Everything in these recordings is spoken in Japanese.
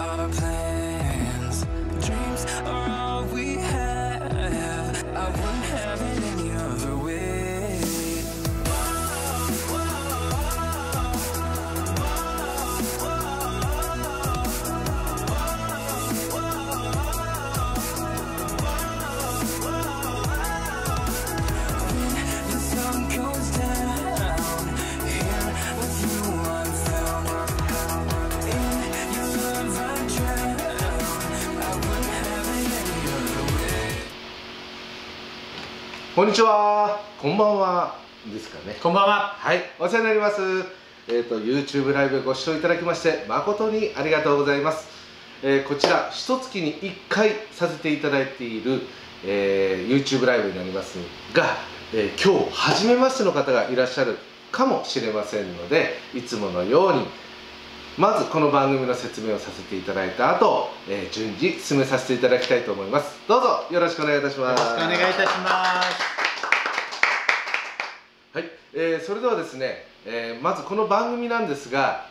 our plans. Dreams are all we have. I wouldn't have it any other way. When the sun goes down, here with you I'm found. In your love I drown. I wouldn't have it any other way. こんにちは、こんばんはですかね。 こんばんは。 はい、お世話になります。YouTube ライブご視聴いただきまして誠にありがとうございます。こちら一月に1回させていただいている、YouTube ライブになりますが、今日初めましての方がいらっしゃるかもしれませんので、いつものようにまずこの番組の説明をさせていただいた後、順次進めさせていただきたいと思います。どうぞよろしくお願いいたします。 よろしくお願いいたします。 はい、それではですね、まずこの番組なんですが、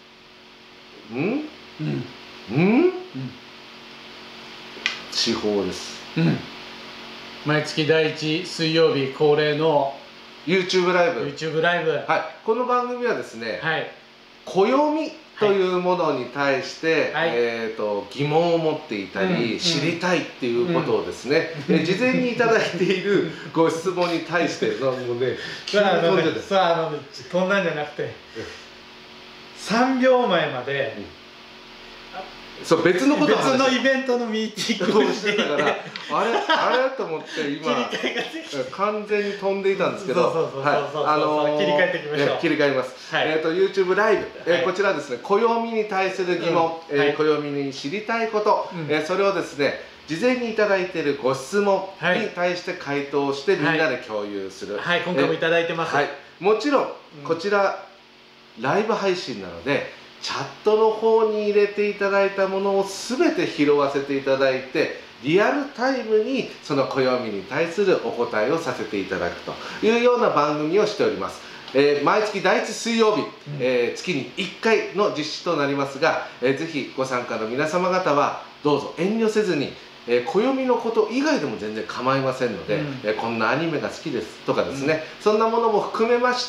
地方です。 毎月第1水曜日恒例の YouTube ライブ。 YouTube ライブ。 はい、この番組はですね、 はい。 暦というものに対して、 はい、 疑問を持っていたり、知りたいっていうことをですね、事前にいただいているご質問に対して、もうね、 急に飛んでて、飛んだんじゃなくて、3秒前まで、 そう、別のことを別のイベントのミーティングをしてたから、 あれと思って今完全に飛んでいたんですけど、 切り替えていきましょう。 切り替えます。YouTube ライブ、こちらですね、暦に対する疑問、暦に知りたいこと、それをですね、事前にいただいているご質問に対して回答してみんなで共有する。 はい、今回もいただいてます。 もちろんこちらライブ配信なので、チャットの方に入れていただいたものを全て拾わせていただいて、リアルタイムにその暦に対するお答えをさせていただくというような番組をしております。毎月第1水曜日、月に1回の実施となりますが、ぜひご参加の皆様方はどうぞ遠慮せずに、暦のこと以外でも全然構いませんので、こんなアニメが好きですとかですね、そんなものも含めまして、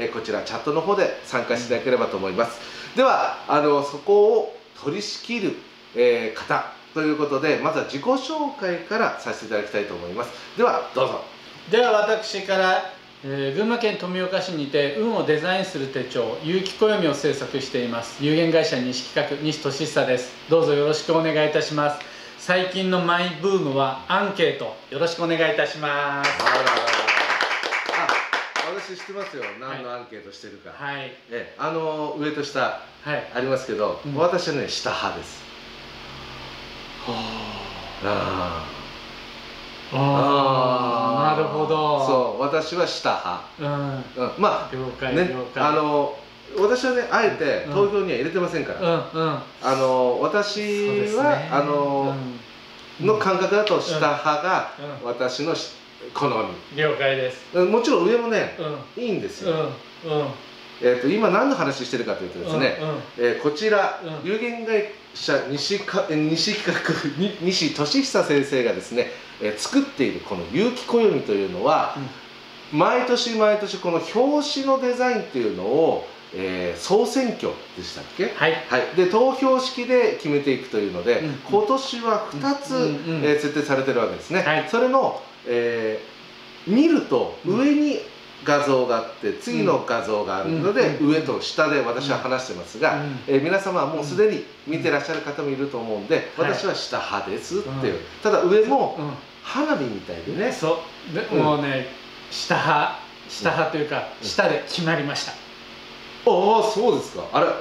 こちらチャットの方で参加していただければと思います。ではそこを取り仕切る、方ということで、まずは自己紹介からさせていただきたいと思います。ではどうぞ。 では私から、群馬県富岡市にて運をデザインする手帳有機暦を制作しています有限会社西企画西俊久です。どうぞよろしくお願いいたします。最近のマイブームはアンケート、よろしくお願いいたします。 私知ってますよ、何のアンケートしてるか。 はい、 上と下ありますけど、私はね下派です。 なるほど。 そう、私は下派。まあ了解ね、 了解。 私はねあえて投票には入れてませんから。私はの感覚だと下派が私の好み。 了解です。 もちろん上もねいいんですよ。今何の話してるかというとですね、こちら有限会社西企画西俊久先生がですね作っているこの有機暦というのは、毎年毎年この表紙のデザインっていうのを総選挙でしたっけ、で投票式で決めていくというので、今年は2つ設定されてるわけですね。それの見ると上に画像があって次の画像があるので、上と下で私は話してますが、皆様はもうすでに見てらっしゃる方もいると思うんで、私は下派ですっていう。ただ上も花火みたいでね、 そうもうね下派というか下で決まりました。 ああ、そうですか。あれ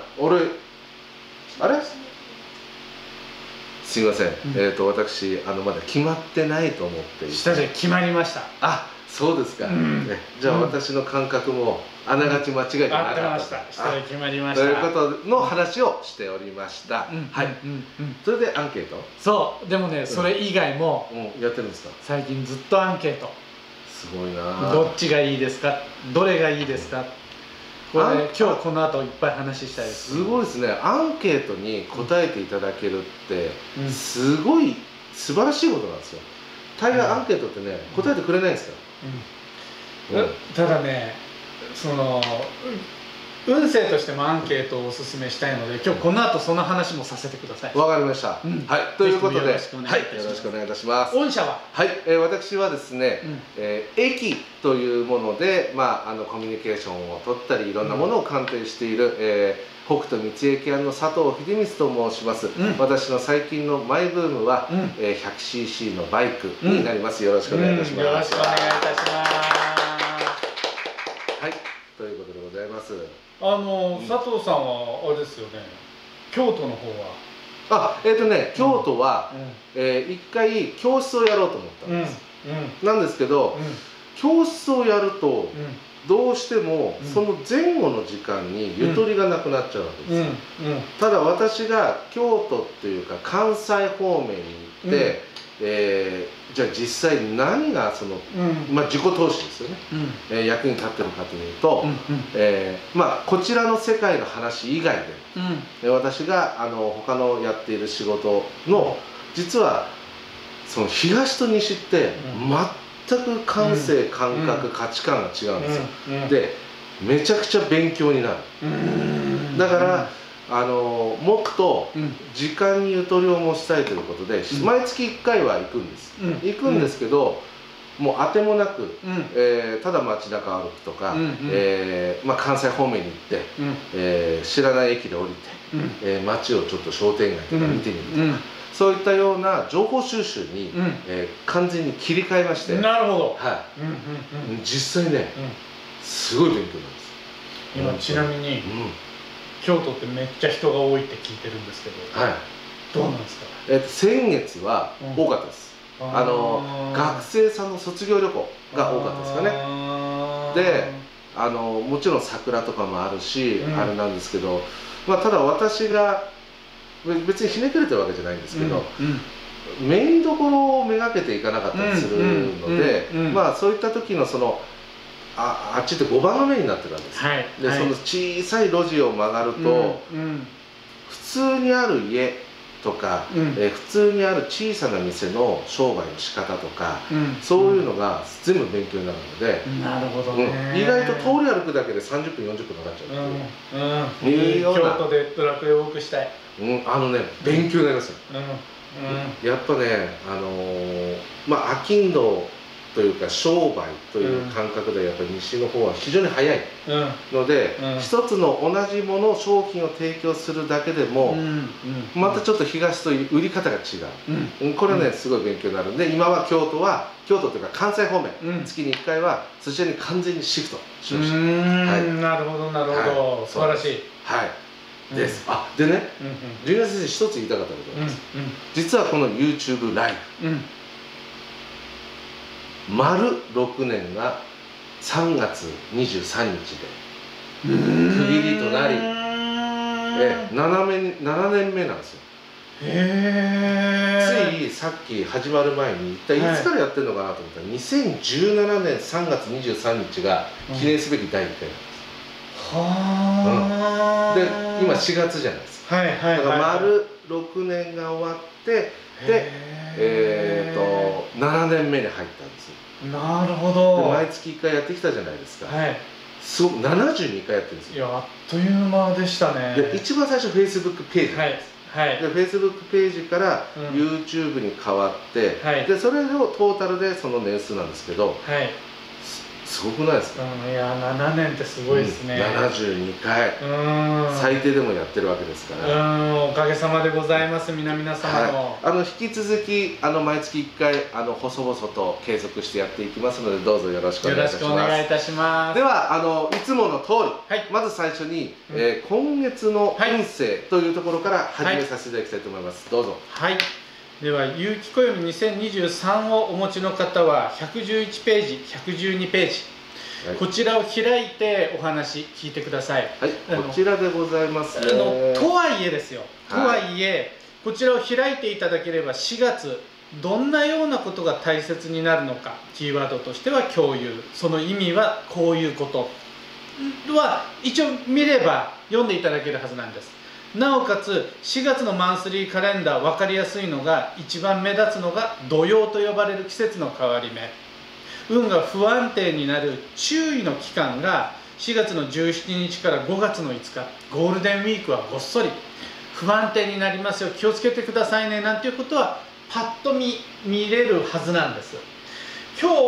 すいません、私まだ決まってないと思っていて、 下で決まりました。 あ、そうですか。じゃあ私の感覚もあながち間違いじゃなかった。 下で決まりました。 ということの話をしておりました。はい。それでアンケート？ そう。でもね、それ以外もやってるんですか？ 最近ずっとアンケート。 すごいな。 どっちがいいですか？どれがいいですか？ これ今日この後いっぱい話したいです。 すごいですね。アンケートに答えていただけるってすごい素晴らしいことなんですよ。大概アンケートってね、答えてくれないんですから。 ただね、その運勢としてもアンケートをおすすめしたいので、今日この後その話もさせてください。 わかりました。はい、ということで、よろしくお願いいたします。 御社は、 はい、私はですね、駅というもので、コミュニケーションを取ったり、いろんなものを鑑定している、北斗三駅屋の佐藤秀光と申します。私の最近のマイブームは、100cc のバイクになります。よろしくお願いいたします。 よろしくお願いいたします。 はい、ということでございます。 佐藤さんはあれですよね、京都の方は京都は一回教室をやろうと思ったんです。なんですけど、教室をやるとどうしてもその前後の時間にゆとりがなくなっちゃうわけですよ。ただ私が京都っていうか関西方面に行って、じゃあ実際何がその、自己投資ですよね、役に立ってるかというと、こちらの世界の話以外で、私が他のやっている仕事の実はその東と西って全く感性、感覚、価値観が違うんですよ。でめちゃくちゃ勉強になる。だからもっと時間にゆとりを持ちたいということで、毎月1回は行くんです。行くんですけど、もう当てもなく、ただ街中歩くとか、関西方面に行って、知らない駅で降りて、街をちょっと商店街とか見てみるとか、そういったような情報収集に完全に切り替えまして。 なるほど。 実際ね、すごい勉強なんです。 今ちなみに京都ってめっちゃ人が多いって聞いてるんですけど、どうなんですか？ 先月は多かったです。学生さんの卒業旅行が多かったですかね。でもちろん桜とかもあるし、あれなんですけど、ただ私が別にひねくれてるわけじゃないんですけど、メインどころをめがけていかなかったりするので、そういった時のそのあっちって5番の目になってるわけです。でその小さい路地を曲がると、普通にある家とか、普通にある小さな店の商売の仕方とか、そういうのが全部勉強になるので、 なるほどね、 意外と通り歩くだけで30分40分かかっちゃうっていうような。 京都でドラクエウォークしたい。 勉強になりますよ。やっぱね、商人というか商売という感覚でやっぱり西の方は非常に早いので、一つの同じもの商品を提供するだけでもまたちょっと東と売り方が違う。これねすごい勉強になるんで、今は京都というか関西方面、月に1回はそちらに完全にシフトしました。 なるほどなるほど、素晴らしい。 です。でね、純也先生一つ言いたかったことがあります。実はこの YouTube ライブ丸6年が3月23日で区切りとなり、7年目なんですよ。ついさっき始まる前に一体いつからやってるのかなと思ったら、2017年3月23日が記念すべき第1回なんです。で今4月じゃないですか。だから丸6年が終わってで7年目に入ったんですよ。 なるほど。 毎月1回やってきたじゃないですか。すごく72回やってるんですよ。 あっという間でしたね。 で一番最初 Facebook ページなんです。で Facebook ページから YouTube に変わって、でそれをトータルでその年数なんですけど、すごくないですか？ いや7年ってすごいですね。 72回最低でもやってるわけですから、 おかげさまでございます。皆様の引き続き毎月1回細々と継続してやっていきますので、どうぞよろしくお願いいたします。 よろしくお願いいたします。 ではいつもの通り、まず最初に今月の運勢というところから始めさせていただきたいと思います。どうぞ。 では有機暦2023をお持ちの方は111ページ112ページ、こちらを開いてお話聞いてください。 こちらでございますね。 とはいえですよ、とはいえこちらを開いていただければ4月どんなようなことが大切になるのか、キーワードとしては共有、その意味はこういうことは一応見れば読んでいただけるはずなんです。なおかつ4月のマンスリーカレンダー、分かりやすいのが、一番目立つのが土曜と呼ばれる季節の変わり目、運が不安定になる注意の期間が4月の17日から5月の5日、ゴールデンウィークはごっそり不安定になりますよ、気をつけてくださいねなんていうことはパッと見れるはずなんです。今日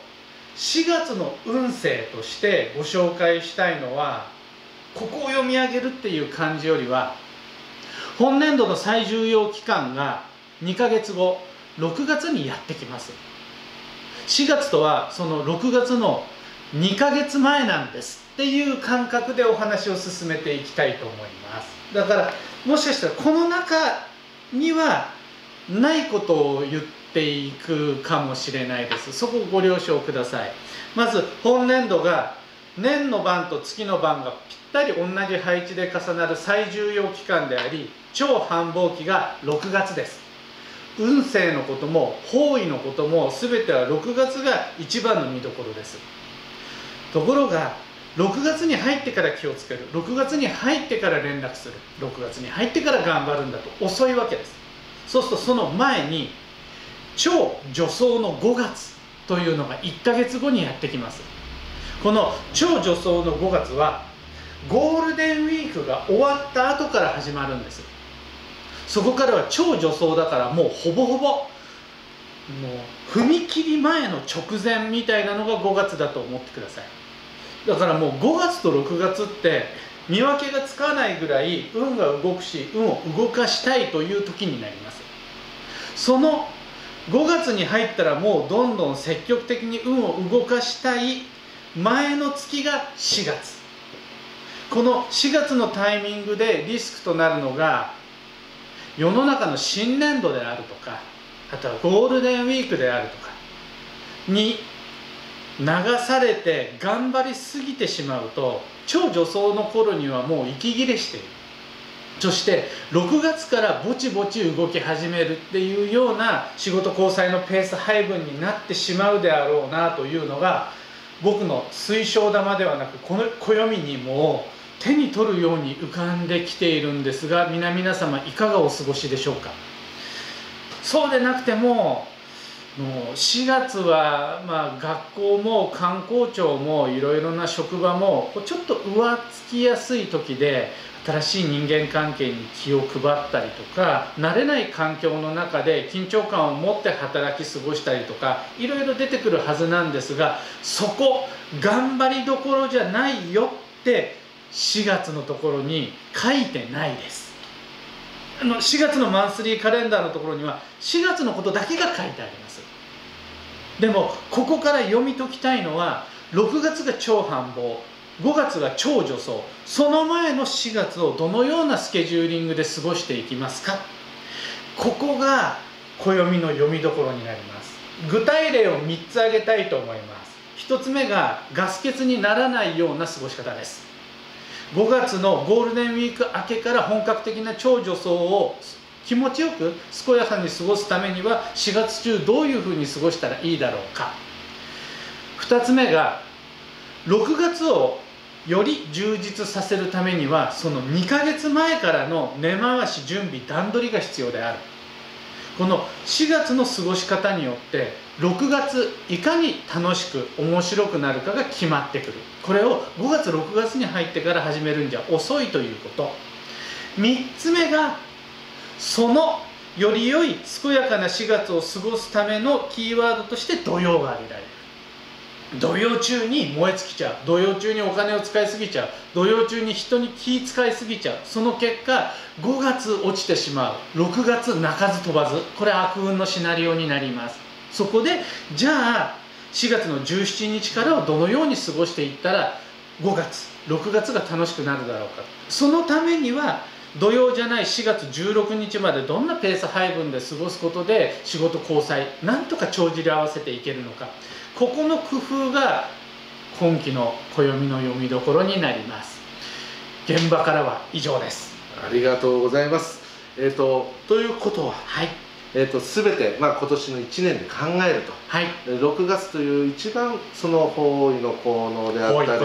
4月の運勢としてご紹介したいのは、ここを読み上げるっていう感じよりは、本年度の最重要期間が2ヶ月後、6月にやってきます。4月とはその6月の2ヶ月前なんですっていう感覚でお話を進めていきたいと思います。だからもしかしたらこの中にはないことを言っていくかもしれないです。そこをご了承ください。まず本年度が年の番と月の番がぴったり同じ配置で重なる最重要期間であり、超繁忙期が6月です。運勢のことも方位のことも全ては6月が一番の見どころです。ところが6月に入ってから気をつける、6月に入ってから連絡する、6月に入ってから頑張るんだと遅いわけです。そうするとその前に超助走の5月というのが1ヶ月後にやってきます。この超助走の5月はゴールデンウィークが終わった後から始まるんです。そこからは超助走だから、もうほぼほぼもう踏切前の直前みたいなのが5月だと思ってください。だからもう5月と6月って見分けがつかないぐらい運が動くし、運を動かしたいという時になります。その5月に入ったらもうどんどん積極的に運を動かしたい前の月が4月。この4月のタイミングでリスクとなるのが、世の中の新年度であるとか、あとはゴールデンウィークであるとかに流されて頑張りすぎてしまうと、超助走の頃にはもう息切れしている。そして6月からぼちぼち動き始めるっていうような仕事交際のペース配分になってしまうであろうなというのが、僕の推奨玉ではなくこの暦にも手に取るように浮かんできているんですが、皆様いかがお過ごしでしょうか。そうでなくても4月は学校も観光庁もいろいろな職場もちょっと浮つきやすい時で、新しい人間関係に気を配ったりとか、慣れない環境の中で緊張感を持って働き過ごしたりとか、いろいろ出てくるはずなんですが、そこ頑張りどころじゃないよって4月のところに書いてないです。4月のマンスリーカレンダーのところには4月のことだけが書いてあります。でもここから読み解きたいのは、6月が超繁忙、5月が超助走、その前の4月をどのようなスケジューリングで過ごしていきますか。ここが暦の読みどころになります。具体例を3つ挙げたいと思います。1つ目がガス欠にならないような過ごし方です。5月のゴールデンウィーク明けから本格的な超助走を気持ちよく健やかに過ごすためには、4月中どういうふうに過ごしたらいいだろうか。2つ目が6月をより充実させるためには、その2ヶ月前からの根回し準備段取りが必要である。この4月の過ごし方によって6月いかに楽しく面白くなるかが決まってくる。これを5月6月に入ってから始めるんじゃ遅いということ。3つ目がそのより良い健やかな4月を過ごすためのキーワードとして土曜が挙げられる。土曜中に燃え尽きちゃう、土曜中にお金を使いすぎちゃう、土曜中に人に気使いすぎちゃう。その結果5月落ちてしまう、6月鳴かず飛ばず、これ悪運のシナリオになります。そこでじゃあ4月の17日からはどのように過ごしていったら5月6月が楽しくなるだろうか。そのためには土曜じゃない4月16日までどんなペース配分で過ごすことで仕事交際なんとか帳尻合わせていけるのか、ここの工夫が今期の暦の読みどころになります。現場からは以上です。 ありがとうございます。ということは、 はい、 全て、今年の1年で考えると、 はい、 6月という一番その方位の効能であったり、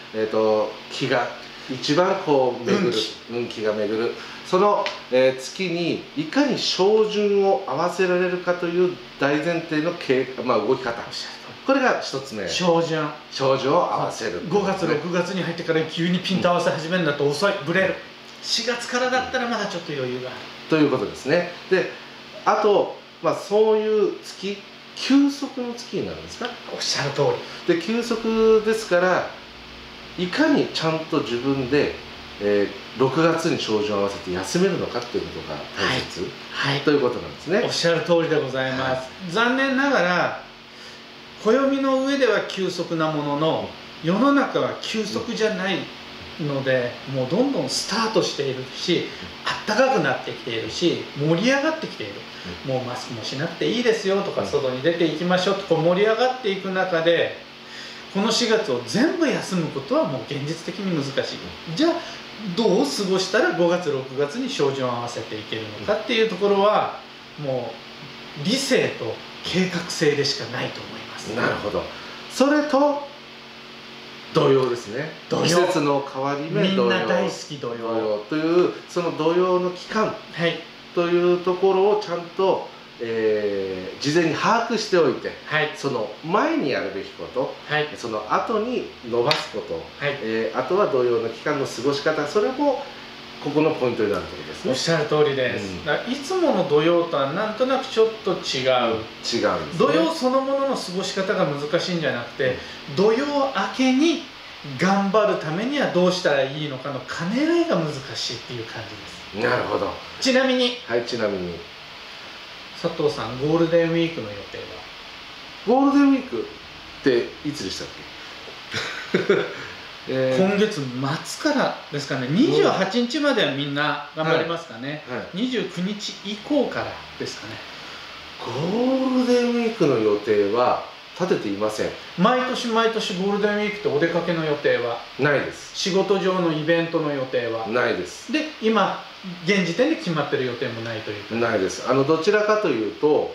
気が一番こう巡る、運気が巡る、その、月にいかに照準を合わせられるかという大前提の動き方、これが一つ目。照準を合わせる。 5月6月に入ってから急にピント合わせ始めるんだと遅い、ブレる。4月からだったらまだちょっと余裕があるということですね。であと、そういう月、休息の月になるんですか。 おっしゃる通りで、休息ですから、いかにちゃんと自分で、6月に照準を合わせて休めるのかっていうことが大切、ということなんですね。 おっしゃる通りでございます。残念ながら暦の上では休息なものの、世の中は休息じゃないので、もうどんどんスタートしているし、あったかくなってきているし、盛り上がってきている。もうマスクもしなくていいですよとか、外に出ていきましょうと盛り上がっていく中で、この4月を全部休むことはもう現実的に難しい。じゃあどう過ごしたら5月6月に照準を合わせていけるのかっていうところは、もう理性と計画性でしかないと思います。 なるほど。それと土曜ですね。季節の変わり目、 みんな大好き土曜という、その土曜の期間というところをちゃんと、事前に把握しておいて、その前にやるべきこと、その後に伸ばすこと、あとは土曜の期間の過ごし方、それもここのポイントになるということですね。 おっしゃる通りです。いつもの土曜とはなんとなくちょっと違う。 ですね。 土曜そのものの過ごし方が難しいんじゃなくて、土曜明けに頑張るためにはどうしたらいいのかの兼ね合いが難しいっていう感じです。 なるほど。 ちなみに、佐藤さん、ゴールデンウィークの予定は？ ゴールデンウィークっていつでしたっけ？ 今月末からですかね。28日まではみんな頑張りますかね。29日以降からですかね。 ゴールデンウィークの予定は立てていません。 毎年毎年ゴールデンウィークってお出かけの予定はないです。 仕事上のイベントの予定はないです。 で、今現時点で決まってる予定もないというか。 ないです。どちらかというと、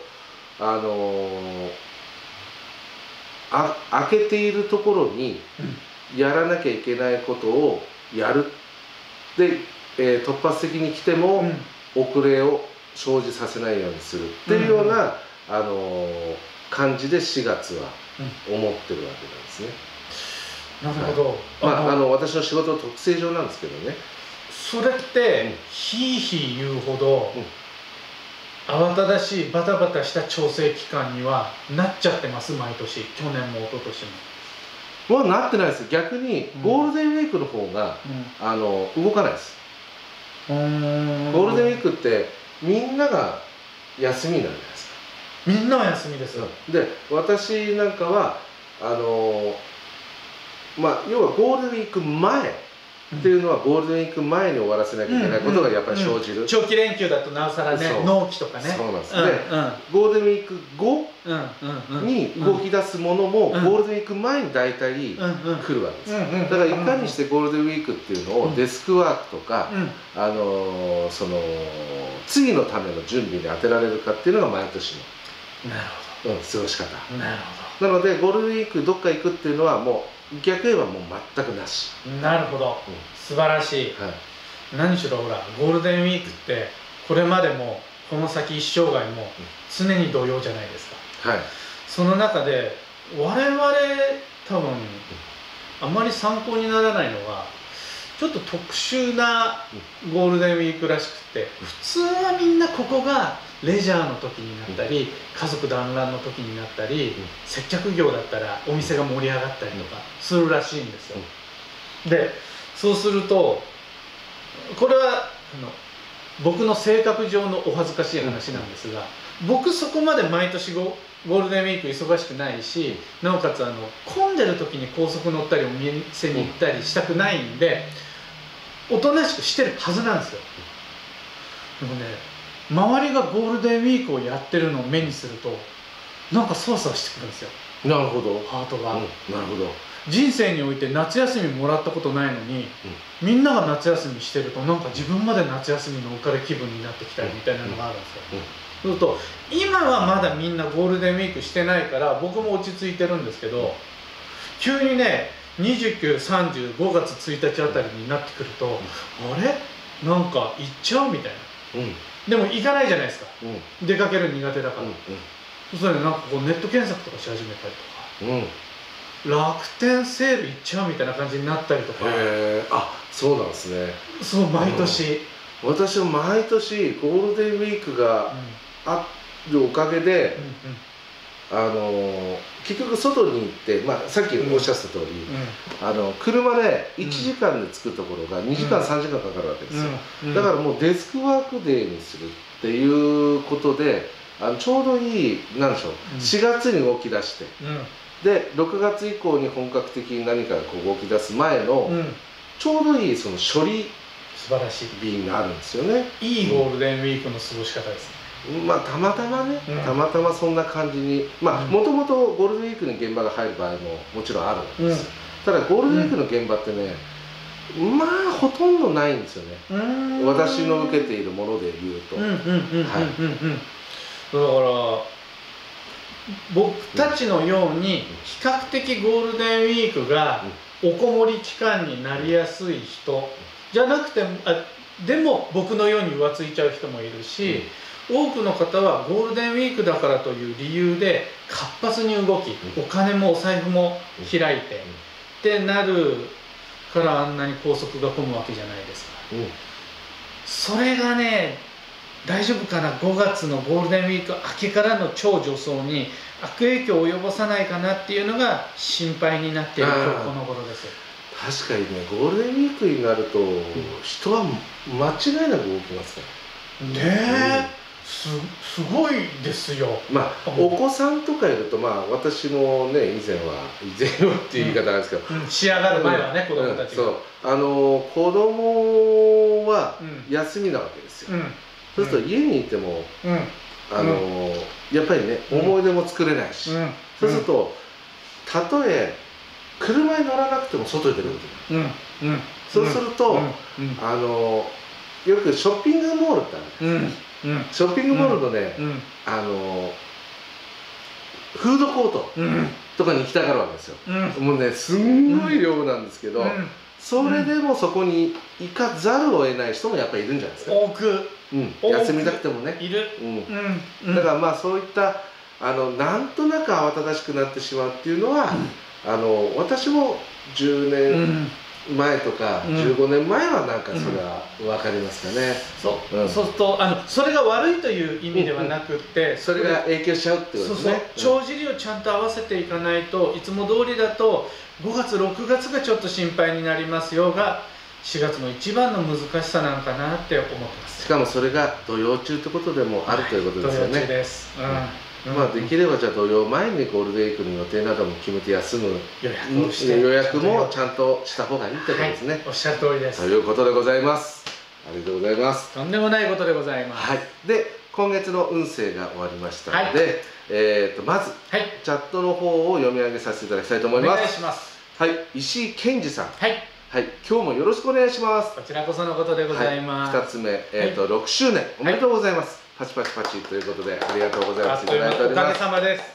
開けているところにやらなきゃいけないことをやる。で、突発的に来ても遅れを生じさせないようにするっていうような、感じで4月は思ってるわけなんですね。 なるほど。私の仕事の特性上なんですけどね。 それってひいひい言うほど慌ただしいバタバタした調整期間にはなっちゃってます。毎年、去年も一昨年も。 なってないです。逆にゴールデンウィークの方が動かないです。ゴールデンウィークってみんなが休みなんじゃないですか。 みんなは休みです。 で、私なんかは要はゴールデンウィーク前っていうのはゴールデンウィーク前に終わらせなきゃいけないことがやっぱり生じる。 長期連休だとなおさらね、納期とかね。 そうなんですね。ゴールデンウィーク後に動き出すものもゴールデンウィーク前に大体来るわけです。だからいかにしてゴールデンウィークっていうのをデスクワークとかその次のための準備に当てられるかっていうのが毎年の過ごし方。なのでゴールデンウィークどっか行くっていうのはもう逆言えばもう全くなし。 なるほど、素晴らしい。何しろほら、ゴールデンウィークってこれまでもこの先一生涯も常に同様じゃないですか。その中で我々多分あまり参考にならないのは、ちょっと特殊なゴールデンウィークらしくて、普通はみんなここがレジャーの時になったり、家族団らんの時になったり、接客業だったらお店が盛り上がったりとかするらしいんですよ。で、そうするとこれは僕の性格上のお恥ずかしい話なんですが、僕そこまで毎年ゴールデンウィーク忙しくないし、なおかつ混んでる時に高速乗ったりお店に行ったりしたくないんで、おとなしくしてるはずなんですよ。でもね、周りがゴールデンウィークをやってるのを目にするとなんかそわそわしてくるんですよ。 なるほど。 ハートが。 なるほど。 人生において夏休みもらったことないのに、みんなが夏休みしてるとなんか自分まで夏休みの浮かれ気分になってきたりみたいなのがあるんですよ。そうすると今はまだみんなゴールデンウィークしてないから僕も落ち着いてるんですけど、急にね 29、30、5月1日あたりになってくると、あれなんか行っちゃうみたいな、でも行かないじゃないですか、出かける苦手だから。そうするとなんかこうネット検索とかし始めたりとか、楽天セール行っちゃうみたいな感じになったりとか。 あ、そうなんですね。 そう、毎年。 私は毎年ゴールデンウィークがあるおかげで、結局外に行って、さっきおっしゃった通り、車で1時間で着くところが2時間3時間かかるわけですよ。だからもうデスクワークデーにするっていうことで、ちょうどいい、なんでしょう、4月に動き出して、で6月以降に本格的に何かこう動き出す前の、ちょうどいいその処理日になるんですよね。 いいゴールデンウィークの過ごし方ですね。 たまたまね、たまたまそんな感じに、もともとゴールデンウィークに現場が入る場合ももちろんあるわけですよ。ただゴールデンウィークの現場ってね、ほとんどないんですよね、私の受けているもので言うと。 だから僕たちのように比較的ゴールデンウィークがおこもり期間になりやすい人じゃなくても、でも僕のように浮ついちゃう人もいるし、多くの方はゴールデンウィークだからという理由で活発に動き、お金もお財布も開いてってなるからあんなに高速が混むわけじゃないですか。それがね、大丈夫かな、5月のゴールデンウィーク明けからの超助走に悪影響を及ぼさないかなっていうのが心配になっている今日この頃です。 確かにね、ゴールデンウィークになると人は間違いなく動きますからね。すごいですよ。 お子さんとかいると、私もね、以前はっていう言い方なんですけど、 仕上がる前はね、子供たちが、 子供は休みなわけですよ。そうすると家にいてもやっぱりね、思い出も作れないし、そうするとたとえ車に乗らなくても外に出ることになる。そうするとよくショッピングモールってあるんです。ショッピングモールのね、フードコートとかに行きたがるわけですよ。もうね、すんごい量なんですけど、それでもそこに行かざるを得ない人もやっぱりいるんじゃないですか。 多く、 休みたくてもね。 いる。 だからそういったなんとなく慌ただしくなってしまうっていうのは、私も10年前とか15年前はなんかそれは分かりますかね。 そうするとそれが悪いという意味ではなくって、 それが影響しちゃうってことですね。 帳尻をちゃんと合わせていかないと、いつも通りだと5月6月がちょっと心配になりますよが4月の一番の難しさなのかなって思ってます。 しかもそれが土曜中ってことでもあるということですよね。 土曜中です。 できればじゃあ土曜前にゴールデンウィークの予定なども決めて休む予約もちゃんとした方がいいってことですね。 おっしゃる通りです。 ということでございます。ありがとうございます。 とんでもないことでございます。 で、今月の運勢が終わりましたので、まずチャットの方を読み上げさせていただきたいと思います。 お願いします。 石井健二さん。今日もよろしくお願いします。 こちらこそのことでございます。 2つ目、6周年おめでとうございます。パチパチパチということでありがとうございます。いただいております。 おかげさまです。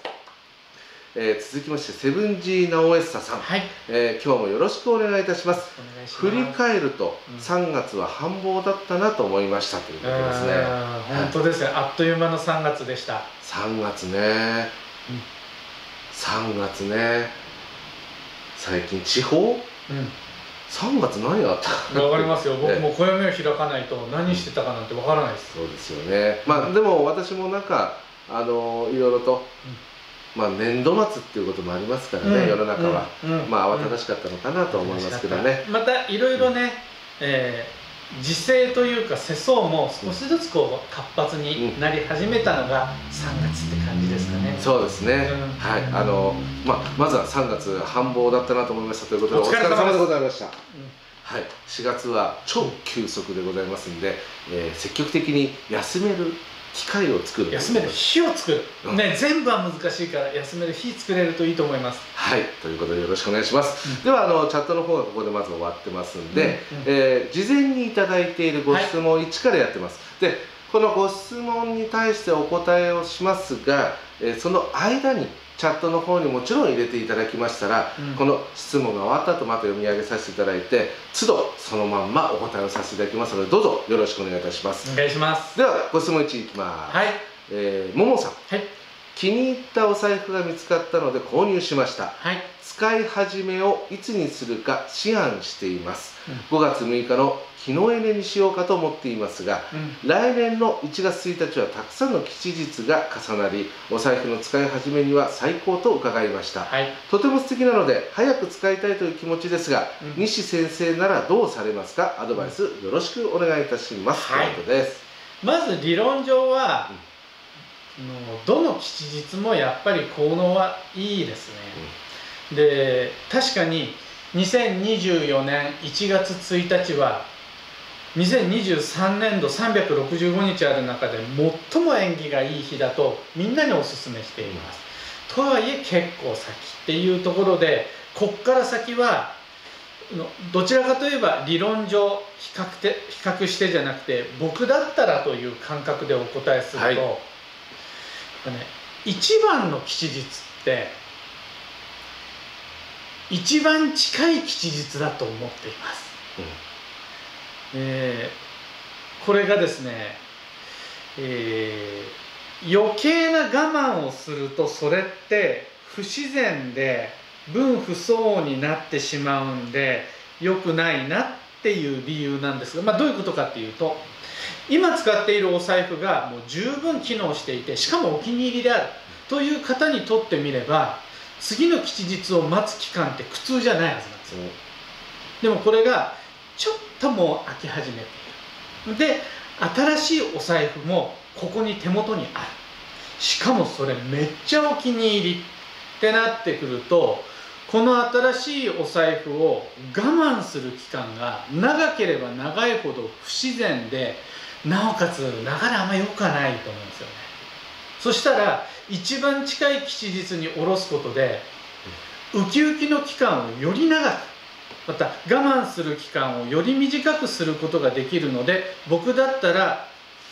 続きましてセブンジーナオエッサさん、今日もよろしくお願いいたします。振り返ると3月は繁忙だったなと思いましたということですね。 本当ですね。あっという間の3月でした。 3月ね、3月ね。最近地方、3月何があったかわかりますよ。僕も暦を開かないと何してたかなんてわからないです。 そうですよね。でも私もなんかいろいろと年度末っていうこともありますからね、世の中は慌ただしかったのかなと思いますけどね。 またいろいろね、時勢というか世相も少しずつこう活発になり始めたのが3月って感じですかね。 そうですね。まずは3月繁忙だったなと思いましたということでお疲れ様でございました。4月は超休息でございますんで、積極的に休める機会を作る、 休める日を作る、全部は難しいから休める日作れるといいと思います。 ということでよろしくお願いします。ではチャットの方がここでまず終わってますんで、事前にいただいているご質問1からやってます。でこのご質問に対してお答えをしますが、その間にチャットの方にもちろん入れていただきましたら、この質問が終わった後また読み上げさせていただいて、都度そのまんまお答えをさせていただきますので、どうぞよろしくお願いいたします。 お願いします。 ではご質問1いきます。 はい。 ももさん、 はい。 気に入ったお財布が見つかったので購入しました。 はい。 使い始めをいつにするか思案しています。5月6日の日の入れにしようかと思っていますが、来年の1月1日はたくさんの吉日が重なり、お財布の使い始めには最高と伺いました。 はい、 とても素敵なので早く使いたいという気持ちですが、西先生ならどうされますか？アドバイスよろしくお願いいたします。ということです。 まず理論上は、どの吉日もやっぱり効能はいいですね。で、確かに2024年1月1日は2023年度365日ある中で最も縁起がいい日だとみんなにお勧めしています。とはいえ結構先っていうところで、こっから先はどちらかといえば理論上比較してじゃなくて、僕だったらという感覚でお答えすると、一番の吉日って一番近い吉日だと思っています。これがですね、余計な我慢をするとそれって不自然で分不相応になってしまうんで良くないなっていう理由なんですが、どういうことかっていうと、今使っているお財布がもう十分機能していて、しかもお気に入りであるという方にとってみれば、次の吉日を待つ期間って苦痛じゃないはずなんですよ。でもこれがちょっともう飽き始めている。で、新しいお財布もここに手元にある。しかもそれめっちゃお気に入りってなってくると、この新しいお財布を我慢する期間が長ければ長いほど不自然で、なおかつ流れあんま良くはないと思うんですよね。そしたら一番近い吉日に下ろすことでウキウキの期間をより長く、また我慢する期間をより短くすることができるので、僕だったら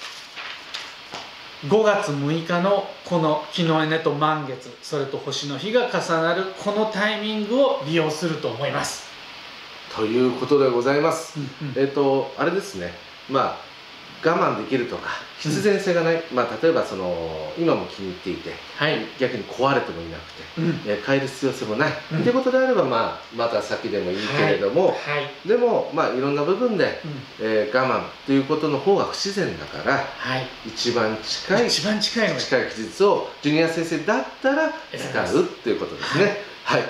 5月6日のこの日の出と満月、それと星の日が重なるこのタイミングを利用すると思います。 ということでございます。あれですね、我慢できるとか必然性がない、例えば今も気に入っていて、逆に壊れてもいなくて、変える必要性もないということであれば、また先でもいいけれども、でもいろんな部分で、我慢ということの方が不自然だから、一番近い吉日をジュニア先生だったら使うということですね。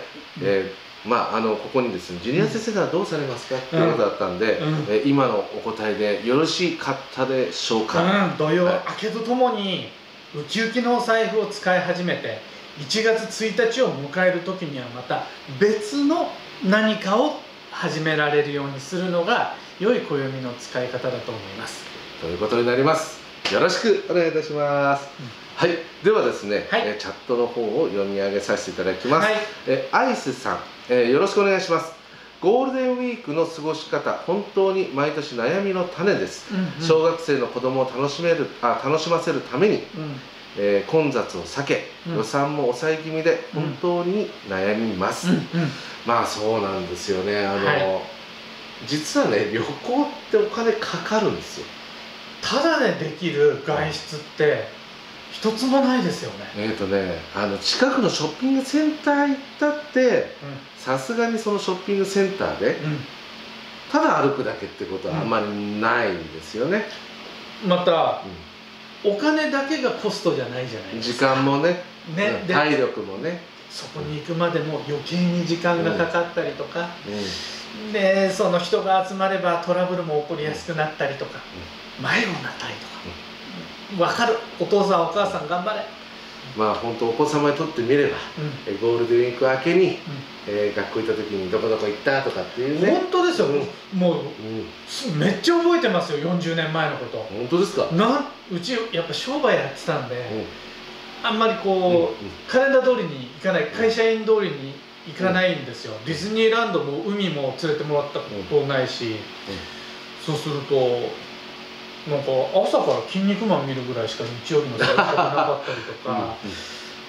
ここにですね、ジュニア先生ならどうされますかっていうことだったんで、今のお答えでよろしかったでしょうか。 土曜明けとともにウキウキのお財布を使い始めて、1月1日を迎える時にはまた別の何かを始められるようにするのが良い暦の使い方だと思います。 ということになります。よろしくお願いいたします。ではですね、チャットの方を読み上げさせていただきます。アイスさん、よろしくお願いします。ゴールデンウィークの過ごし方、本当に毎年悩みの種です。小学生の子供を楽しませるために、混雑を避け、予算も抑え気味で本当に悩みます。そうなんですよね。実はね、旅行ってお金かかるんですよ。 ただでできる外出って一つもないですよね。 近くのショッピングセンター行ったって、さすがにそのショッピングセンターでただ歩くだけってことはあんまりないんですよね。 またお金だけがコストじゃないじゃないですか。 時間もね、体力もね、 そこに行くまでも余計に時間がかかったりとか、でその人が集まればトラブルも起こりやすくなったりとか、迷子になったりとか。分かる。お父さんお母さん頑張れ。 本当お子様にとってみれば、ゴールデンウィーク明けに、学校行った時にどこどこ行ったとかっていうね。本当ですよ。もうめっちゃ覚えてますよ、40年前のこと。 本当ですか。 うちやっぱ商売やってたんで、あんまりカレンダー通りに行かない、会社員通りに行かないんですよ。ディズニーランドも海も連れてもらったことないし、そうするとなんか朝から「筋肉マン」見るぐらいしか日曜日の生活がなかったりとか、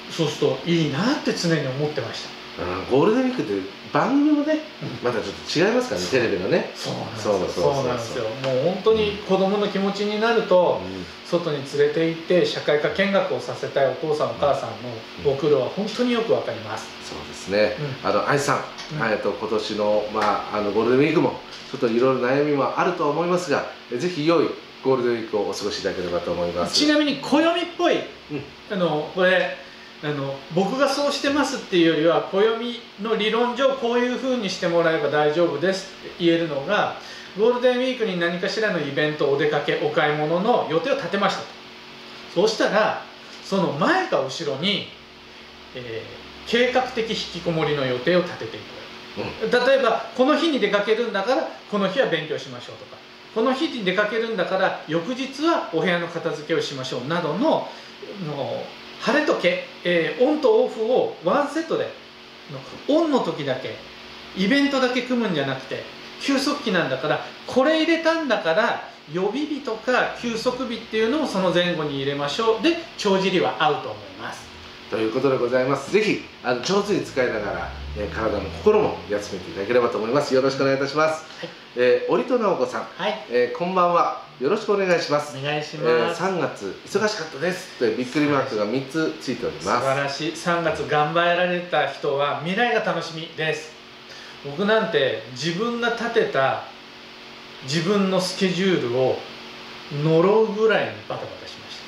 そうするといいなって常に思ってました。 ゴールデンウィークって番組もね、またちょっと違いますからね、テレビのね。 そうなんですよ。もう本当に子供の気持ちになると、外に連れて行って社会科見学をさせたいお父さんお母さんのご苦労は本当によくわかります。 そうですね。愛さん、今年のゴールデンウィークもちょっといろいろ悩みもあると思いますが、ぜひ良いゴールデンウィークをお過ごしいただければと思います。 ちなみに暦っぽい、これ僕がそうしてますっていうよりは、暦の理論上こういうふうにしてもらえば大丈夫ですって言えるのが、ゴールデンウィークに何かしらのイベント、お出かけ、お買い物の予定を立てましたと。そうしたらその前か後ろに、計画的引きこもりの予定を立てていく。例えばこの日に出かけるんだからこの日は勉強しましょうとか、この日に出かけるんだから翌日はお部屋の片付けをしましょうなどの晴れとオンとオフをワンセットで、オンの時だけイベントだけ組むんじゃなくて、休息期なんだからこれ入れたんだから予備日とか休息日っていうのをその前後に入れましょう。で帳尻は合うと思います。 ということでございます。ぜひ上手に使いながら、体も心も休めていただければと思います。よろしくお願いいたします。折戸直子さん、こんばんは。よろしくお願いします。 お願いします。 3月忙しかったですというびっくりマークが3つついております。 素晴らしい。3月頑張られた人は未来が楽しみです。僕なんて自分が立てた自分のスケジュールを呪うぐらいにバタバタしました。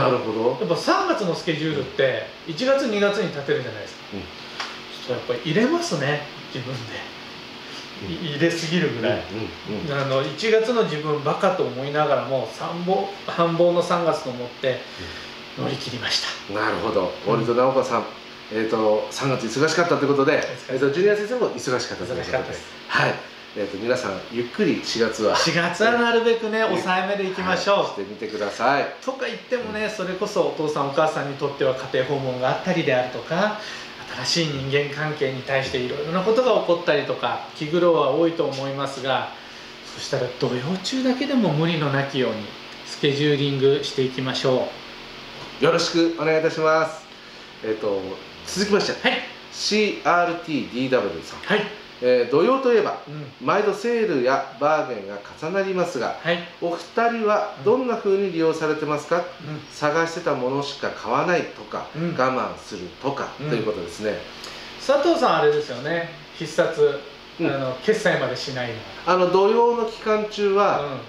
なるほど。 やっぱ3月のスケジュールって1月2月に立てるじゃないですか。やっぱり入れますね、自分で。入れすぎるぐらい。1月の自分バカと思いながらも繁忙の3月と思って乗り切りました。 なるほど。折戸直子さん、3月忙しかったということで、ジュニア先生も忙しかったということで、はい。皆さんゆっくり4月はなるべくね抑えめでいきましょう。 してみてください。 とか言ってもね、それこそお父さんお母さんにとっては家庭訪問があったりであるとか、新しい人間関係に対していろいろなことが起こったりとか気苦労は多いと思いますが、そしたら土曜中だけでも無理のなきようにスケジューリングしていきましょう。よろしくお願いいたします。続きまして、CRTDW さん、土曜といえば、毎度セールやバーゲンが重なりますが、お二人はどんな風に利用されてますか？探してたものしか買わないとか、我慢するとか、ということですね。 佐藤さんあれですよね、必殺決済までしないの。 土曜の期間中は、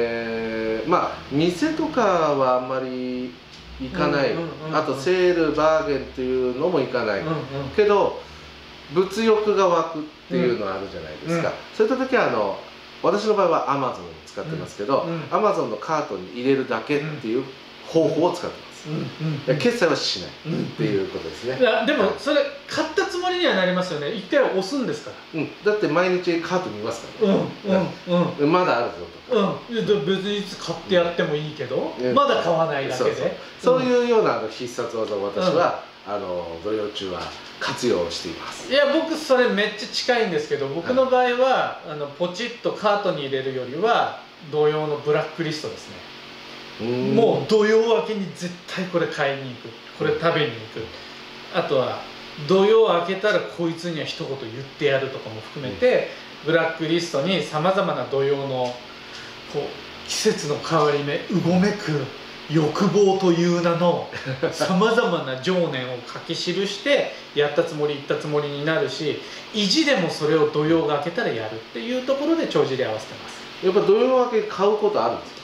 店とかはあんまり行かない、あとセールバーゲンっていうのも行かない、けど物欲が湧くっていうのはあるじゃないですか。そういった時は私の場合は Amazon を使ってますけど、Amazon のカートに入れるだけっていう方法を使ってます。決済はしないっていうことですね。 でもそれ買ったつもりにはなりますよね。一回押すんですから。 だって毎日カート見ますからね。まだあるぞとか。 別にいつ買ってやってもいいけど、まだ買わないだけで。 そういうような必殺技を私は土曜中は活用しています。 いや、僕それめっちゃ近いんですけど、僕の場合はポチッとカートに入れるよりは土曜のブラックリストですね。もう土曜明けに絶対これ買いに行く、これ食べに行く、あとは土曜明けたらこいつには一言言ってやるとかも含めて、ブラックリストにさまざまな土曜の季節の変わり目、うごめく欲望という名のさまざまな情念を書き記してやったつもり言ったつもりになるし、意地でもそれを土曜が明けたらやるっていうところで帳尻合わせてます。 やっぱ土曜明け買うことあるんですか？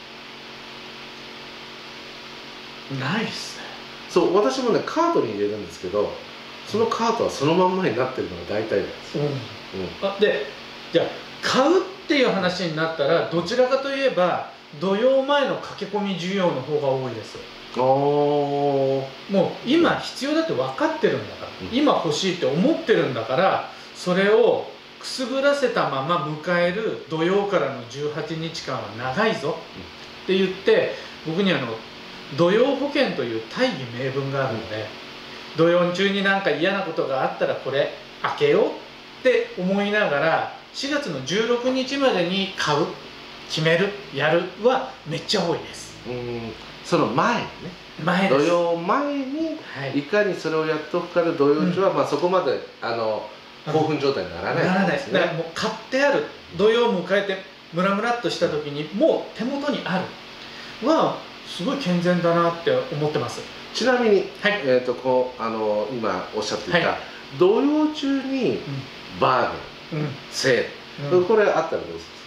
ないっすね。 そう、私もねカートに入れるんですけど、そのカートはそのまんまになってるのが大体なんですよ。 で、じゃあ買うっていう話になったらどちらかといえば土曜前の駆け込み需要の方が多いです。もう今必要だって分かってるんだから、今欲しいって思ってるんだから、それをくすぐらせたまま迎える土曜からの18日間は長いぞって言って、僕に土曜保険という大義名分があるので、土曜中になんか嫌なことがあったらこれ開けようって思いながら4月の16日までに買う、決める、やるはめっちゃ多いです。 その前にね、土曜前にいかにそれをやっておくかで、土曜中はまあそこまで興奮状態にならないですね。 だからもう買ってある、土曜を迎えてムラムラっとした時にもう手元にあるはすごい健全だなって思ってます。 ちなみに、今おっしゃっていた、土曜中にバーゲン、セール、これあったらどうですか？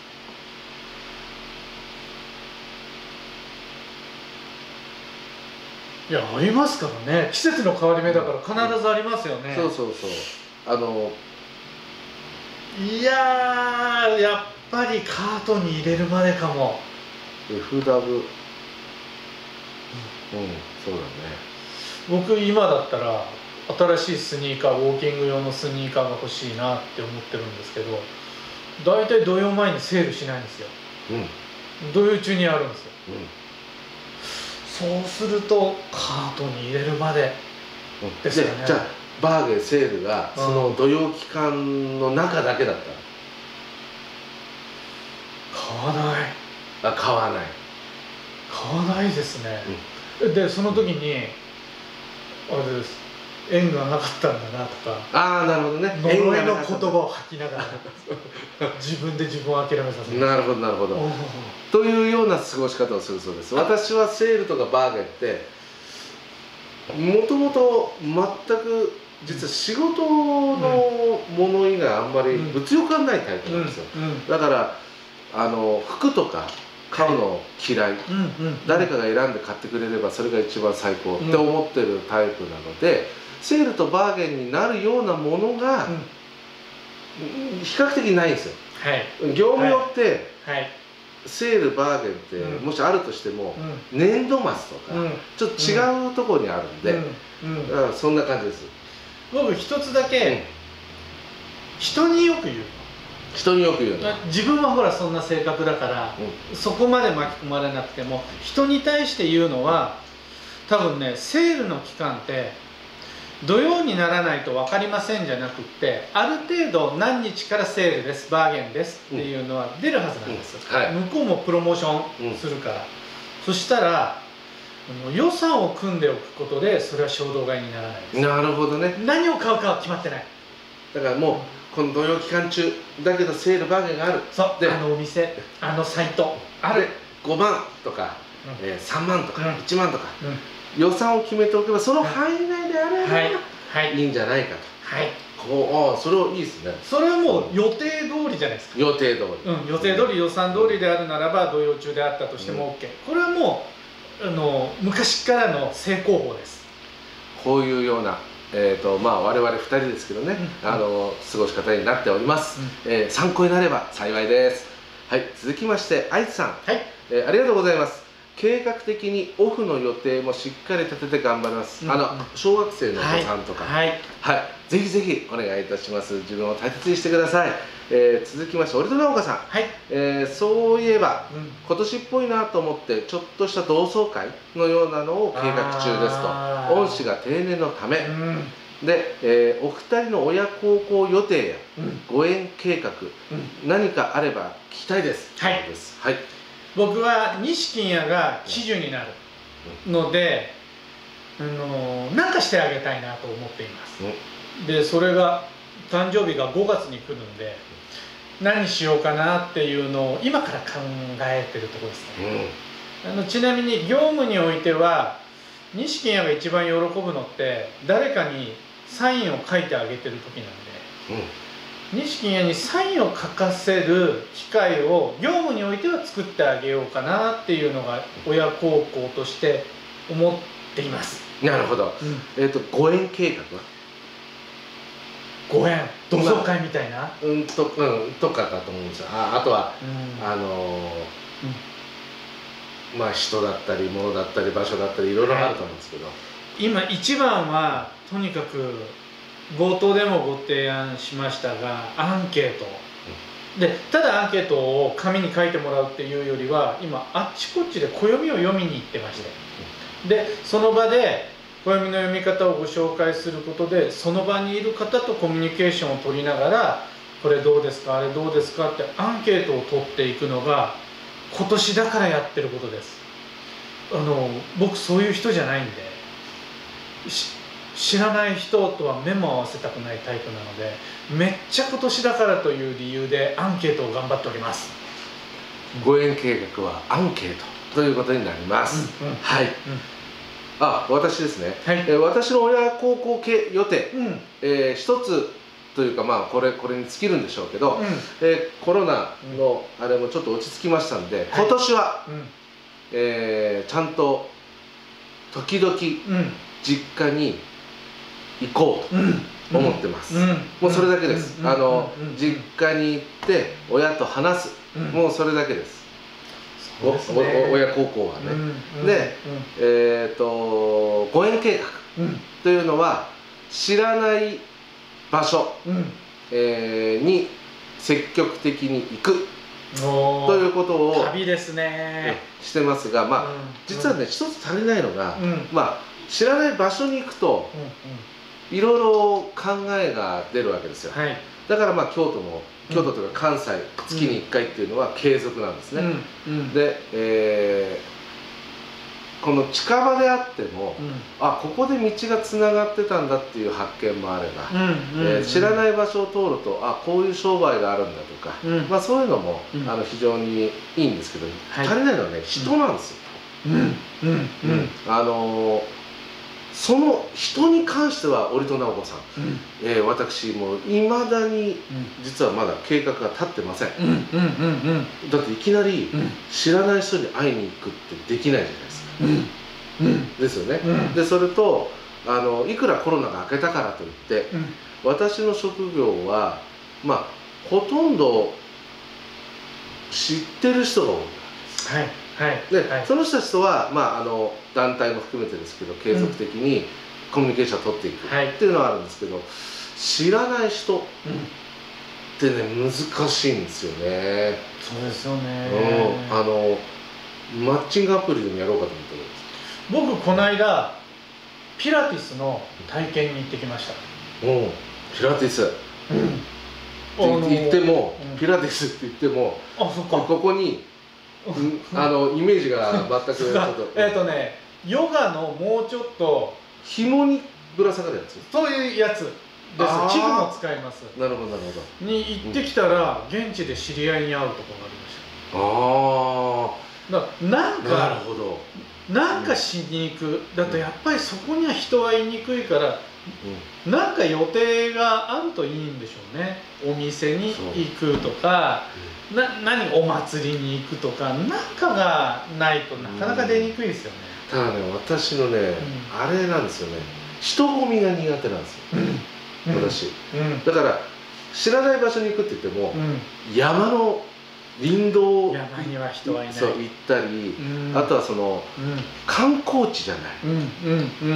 いや、ありますからね。季節の変わり目だから必ずありますよね。 そうそうそう。 いやー、やっぱりカートに入れるまでかも。 FW、そうだね。 僕今だったら新しいスニーカー、ウォーキング用のスニーカーが欲しいなって思ってるんですけど、大体土曜前にセールしないんですよ。土曜中にあるんですよ。そうするとカートに入れるまでですよね。 じゃあバーゲンセールがその土曜期間の中だけだったら買わない。 買わない。 買わないですね。でその時にあれです、縁がなかったんだなとか、 ああなるほどね、 呪いの言葉を吐きながら自分で自分を諦めさせる。 なるほどなるほど。というような過ごし方をするそうです。私はセールとかバーゲンってもともと全く実は仕事のもの以外あんまり物欲がないタイプなんですよ。だから服とか買うの嫌い、誰かが選んで買ってくれればそれが一番最高って思ってるタイプなので、セールとバーゲンになるようなものが比較的ないんですよ。業務用ってセールバーゲンってもしあるとしても年度末とかちょっと違うところにあるんで、そんな感じです。 僕一つだけ人によく言う、 人によく言うの、 自分はほらそんな性格だから、そこまで巻き込まれなくても人に対して言うのは、多分ね、セールの期間って土曜にならないと分かりませんじゃなくって、ある程度何日からセールです、バーゲンですっていうのは出るはずなんです、向こうもプロモーションするから、そしたら予算を組んでおくことでそれは衝動買いにならないです。 なるほどね。 何を買うかは決まってない。 だからもうこの土曜期間中だけどセールバーゲンがある、 そうで、お店、サイトある、 5万とか、3万とか、1万とか、予算を決めておけばその範囲内であればいいんじゃないかと。それはいいですね。 それはもう予定通りじゃないですか。 予定通り、 予定通り、予算通りであるならば土曜中であったとしても OK。これはもう昔からの成功法です。 こういうような我々2人ですけどね、過ごし方になっております。参考になれば幸いです。はい、続きまして愛知さん、ありがとうございます。計画的にオフの予定もしっかり立てて頑張ります。小学生のお子さんとか、ぜひぜひお願いいたします。自分を大切にしてください。続きまして折戸直岡さん、そういえば今年っぽいなと思ってちょっとした同窓会のようなのを計画中ですと。恩師が定年のためで、お二人の親孝行予定やご縁計画、何かあれば聞きたいです。 僕は西金谷が喜寿になるので、何かしてあげたいなと思っています。でそれが誕生日が5月に来るんで、何しようかなっていうのを今から考えてるところですね。ちなみに業務においては西金谷が一番喜ぶのって誰かにサインを書いてあげてる時なんで、西金谷にサインを書かせる機会を業務においては作ってあげようかなっていうのが親孝行として思っています。 なるほど。ご縁計画はご縁、同窓会みたいなとかだと思うんですよ。あとは人だったり物だったり場所だったりいろいろあると思うんですけど、 今一番はとにかく冒頭でもご提案しましたが、アンケートで、ただアンケートを紙に書いてもらうっていうよりは、今あっちこっちで暦を読みに行ってまして、でその場で暦の読み方をご紹介することで、その場にいる方とコミュニケーションを取りながら、これどうですか、あれどうですかってアンケートを取っていくのが今年だからやってることです。 僕そういう人じゃないんで、知らない人とは目も合わせたくないタイプなので、めっちゃ今年だからという理由でアンケートを頑張っております。 ご縁計画はアンケートということになります。はい。私ですね。私の親孝行系予定、一つというか、これに尽きるんでしょうけど、コロナのあれもちょっと落ち着きましたんで、今年はちゃんと時々実家に行こうと思ってます。もうそれだけです。実家に行って親と話す、もうそれだけです。親孝行はね。で、ご縁計画というのは知らない場所に積極的に行くということを旅ですねしてますが、実はね、一つ足りないのが、知らない場所に行くといろいろ考えが出るわけですよ。だから京都というか関西月に1回っていうのは継続なんですね。で、この近場であっても、ここで道がつながってたんだっていう発見もあれば、知らない場所を通るとこういう商売があるんだとか、そういうのも非常にいいんですけど、足りないのはね、人なんですよ。その人に関しては折戸直子さん、私もいまだに実はまだ計画が立ってません。だっていきなり知らない人に会いに行くってできないじゃないですか。ですよね。でそれといくらコロナが明けたからといって、私の職業はほとんど知ってる人が多い。でその人たちとは団体も含めてですけど継続的にコミュニケーションを取っていくっていうのはあるんですけど、知らない人ってね難しいんですよね。 そうですよね。 マッチングアプリでもやろうかと思ってます。 僕この間ピラティスの体験に行ってきました。 ピラティスって言っても、ピラティスって言ってもここにイメージが全くちょっとヨガのもうちょっと紐にぶら下がるやつ、 そういうやつです。器具も使います。 なるほどなるほど。 に行ってきたら現地で知り合いに会うところがありました。なんかしに行くだとやっぱりそこには人はいにくいから、なんか予定があるといいんでしょうね。お店に行くとか、何お祭りに行くとか、なんかがないとなかなか出にくいですよね。 ただね、私のね、あれなんですよね、人混みが苦手なんですよ、私。だから知らない場所に行くって言っても、山の林道山には人はいない、 行ったり、あとはその観光地じゃない、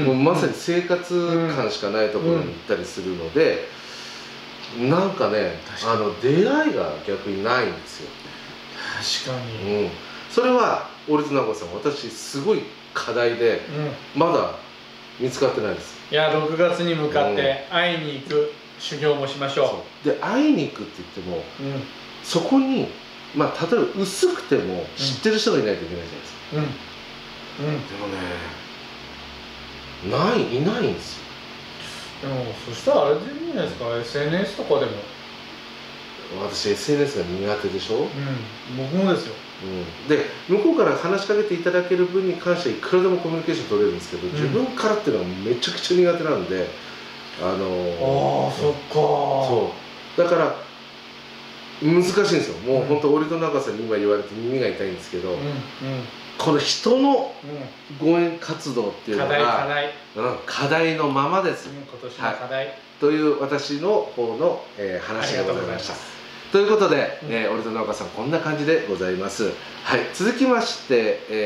もうまさに生活感しかないところに行ったりするので、なんかね、出会いが逆にないんですよ。 確かに、 それは折戸直子さん、私すごい課題で、まだ見つかってないです。 いや、6月に向かって会いに行く修行もしましょう。で会いに行くって言っても、そこに例えば薄くても知ってる人がいないといけないじゃないですか。でもね、いないんですよ。 でもそしたらあれでいいんじゃないですか、SNS とかでも。 私 SNS が苦手でしょ。 僕もですよ。 で向こうから話しかけていただける分に関してはいくらでもコミュニケーション取れるんですけど、自分からっていうのはめちゃくちゃ苦手なんで、そっか。そうだから難しいんですよ。もう本当折戸直子さんに今言われて耳が痛いんですけど、この人のご縁活動っていうのが課題のままです。 今年の課題という私の方の話でございました。ということで、折戸直子さんこんな感じでございます。はい、続きまして、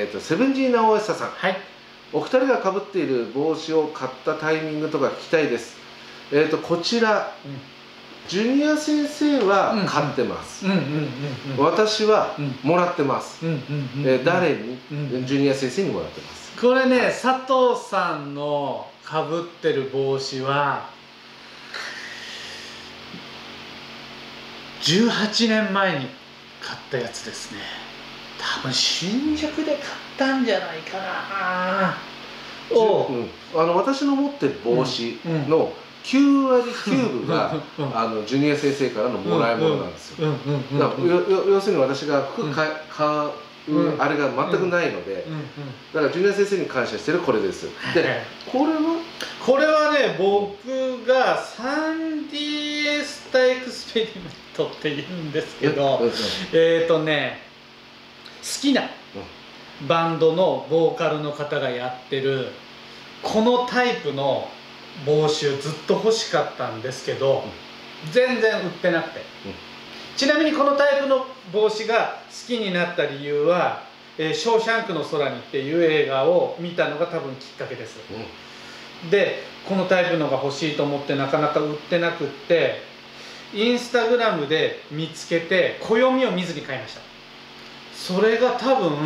セブンジー直久さん、お二人がかぶっている帽子を買ったタイミングとか聞きたいです。こちら、ジュニア先生は買ってます。私はもらってます。誰に？ジュニア先生にもらってます。 これね、佐藤さんのかぶってる帽子は18年前に買ったやつですね。 多分新宿で買ったんじゃないかな。お、 私の持ってる帽子の9割9分がジュニア先生からのもらい物なんですよ。要するに私が服買うあれが全くないので、だからジュニア先生に感謝してるこれです。で、これはね、僕がサンディエスタエクスペリメントって言うんですけど、好きなバンドのボーカルの方がやってるこのタイプの帽子をずっと欲しかったんですけど、全然売ってなくて、ちなみにこのタイプの帽子が好きになった理由は「ショーシャンクの空に」っていう映画を見たのが多分きっかけです。でこのタイプのが欲しいと思ってなかなか売ってなくって、インスタグラムで見つけて暦を見ずに買いました。それが多分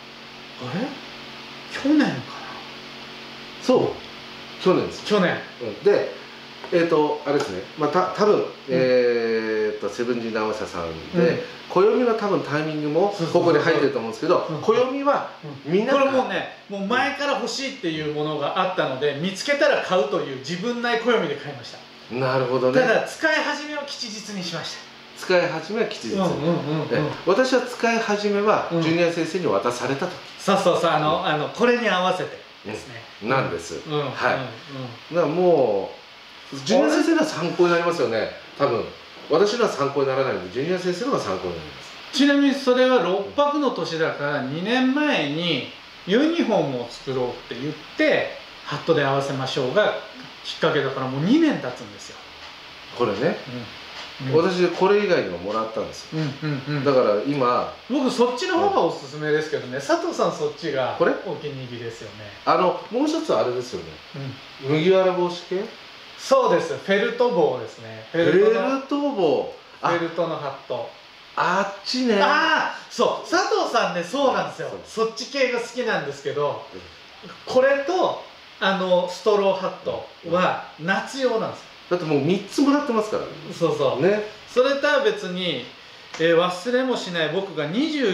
去年かな。 そう、去年です。 去年であれですね、多分セブンジー直久さんで、暦の多分タイミングもここに入ってると思うんですけど、暦はみんなこれもうね、もう前から欲しいっていうものがあったので、見つけたら買うという自分なり暦で買いました。 なるほどね。 ただ使い始めは吉日にしました。 使い始めは吉日。私は使い始めはジュニア先生に渡された時。 そうこれに合わせてですね。 なんです。はい。だからもうジュニア先生のは参考になりますよね。多分私のは参考にならないので、ジュニア先生のが参考になります。 ちなみにそれは6泊の年だから2年前にユニフォームを作ろうって言ってハットで合わせましょうがきっかけだから、もう2年経つんですよこれね。私これ以外にももらったんですよ。だから今僕そっちの方がおすすめですけどね。佐藤さんそっちがお気に入りですよね。 もう一つあれですよね、麦わら帽子系。 そうです、フェルト帽ですね。 フェルト帽、 フェルトのハット。 あっちね。 そう、佐藤さんね、そうなんですよ。そっち系が好きなんですけど、これとストローハットは夏用なんですよ。 だってもう3つもらってますから。 そうそうね。それとは別に、忘れもしない僕が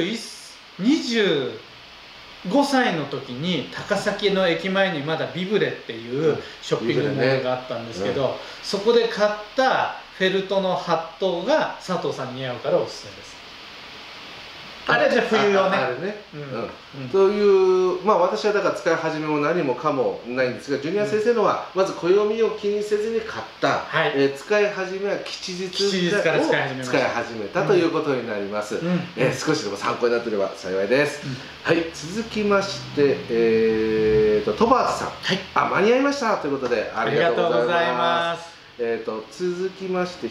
25歳の時に高崎の駅前にまだビブレっていうショッピングモールがあったんですけど、そこで買ったフェルトのハットが佐藤さんに似合うからおすすめです。あれじゃ冬用ね。あれね。という私はだから使い始めも何もかもないんですが、ジュニア先生のはまず暦を気にせずに買った、使い始めは吉日から使い始めたということになります。少しでも参考になっていれば幸いです。はい、続きましてトバーズさん、間に合いましたということでありがとうございます。続きまして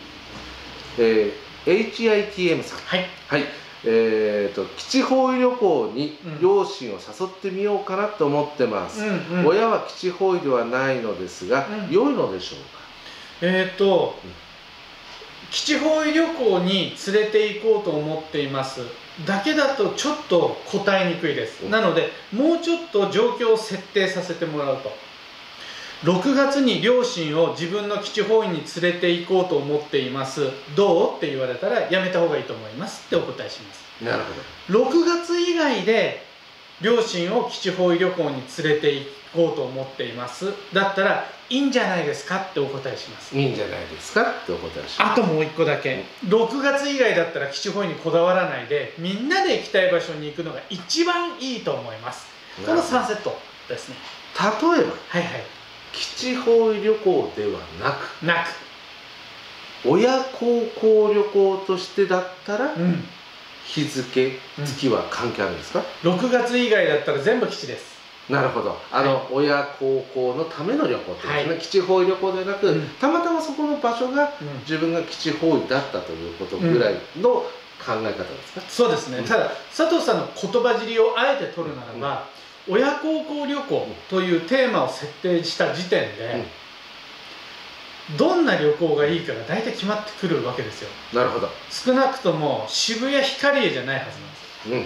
HITM さん。はい。基地方位旅行に両親を誘ってみようかなと思ってます。親は基地方位ではないのですが、良いのでしょうか。基地方位旅行に連れて行こうと思っていますだけだとちょっと答えにくいです。なのでもうちょっと状況を設定させてもらうと、6月に両親を自分の基地方位に連れて行こうと思っています、どうって言われたらやめた方がいいと思いますってお答えします。 なるほど。 6月以外で両親を基地方位旅行に連れて行こうと思っていますだったらいいんじゃないですかってお答えします。 いいんじゃないですかってお答えします。 あともう1個だけ、6月以外だったら基地方位にこだわらないでみんなで行きたい場所に行くのが一番いいと思います。この3セットですね。 例えば基地方位旅行ではなく親孝行旅行としてだったら、日付、月は関係あるんですか ？6月以外だったら全部基地です。 なるほど。親孝行のための旅行ってですね、基地方位旅行ではなく、たまたまそこの場所が自分が基地方位だったということぐらいの考え方ですか？ そうですね。ただ佐藤さんの言葉尻をあえて取るならば、親孝行旅行というテーマを設定した時点で、どんな旅行がいいかが大体決まってくるわけですよ。なるほど。少なくとも渋谷ヒカリエじゃないはずなんです。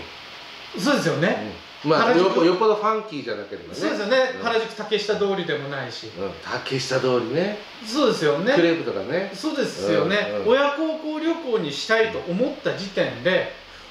そうですよね。 よっぽどファンキーじゃなければね。 そうですよね。原宿竹下通りでもないし。 竹下通りね。 そうですよね。 クレープとかね。 そうですよね。親孝行旅行にしたいと思った時点で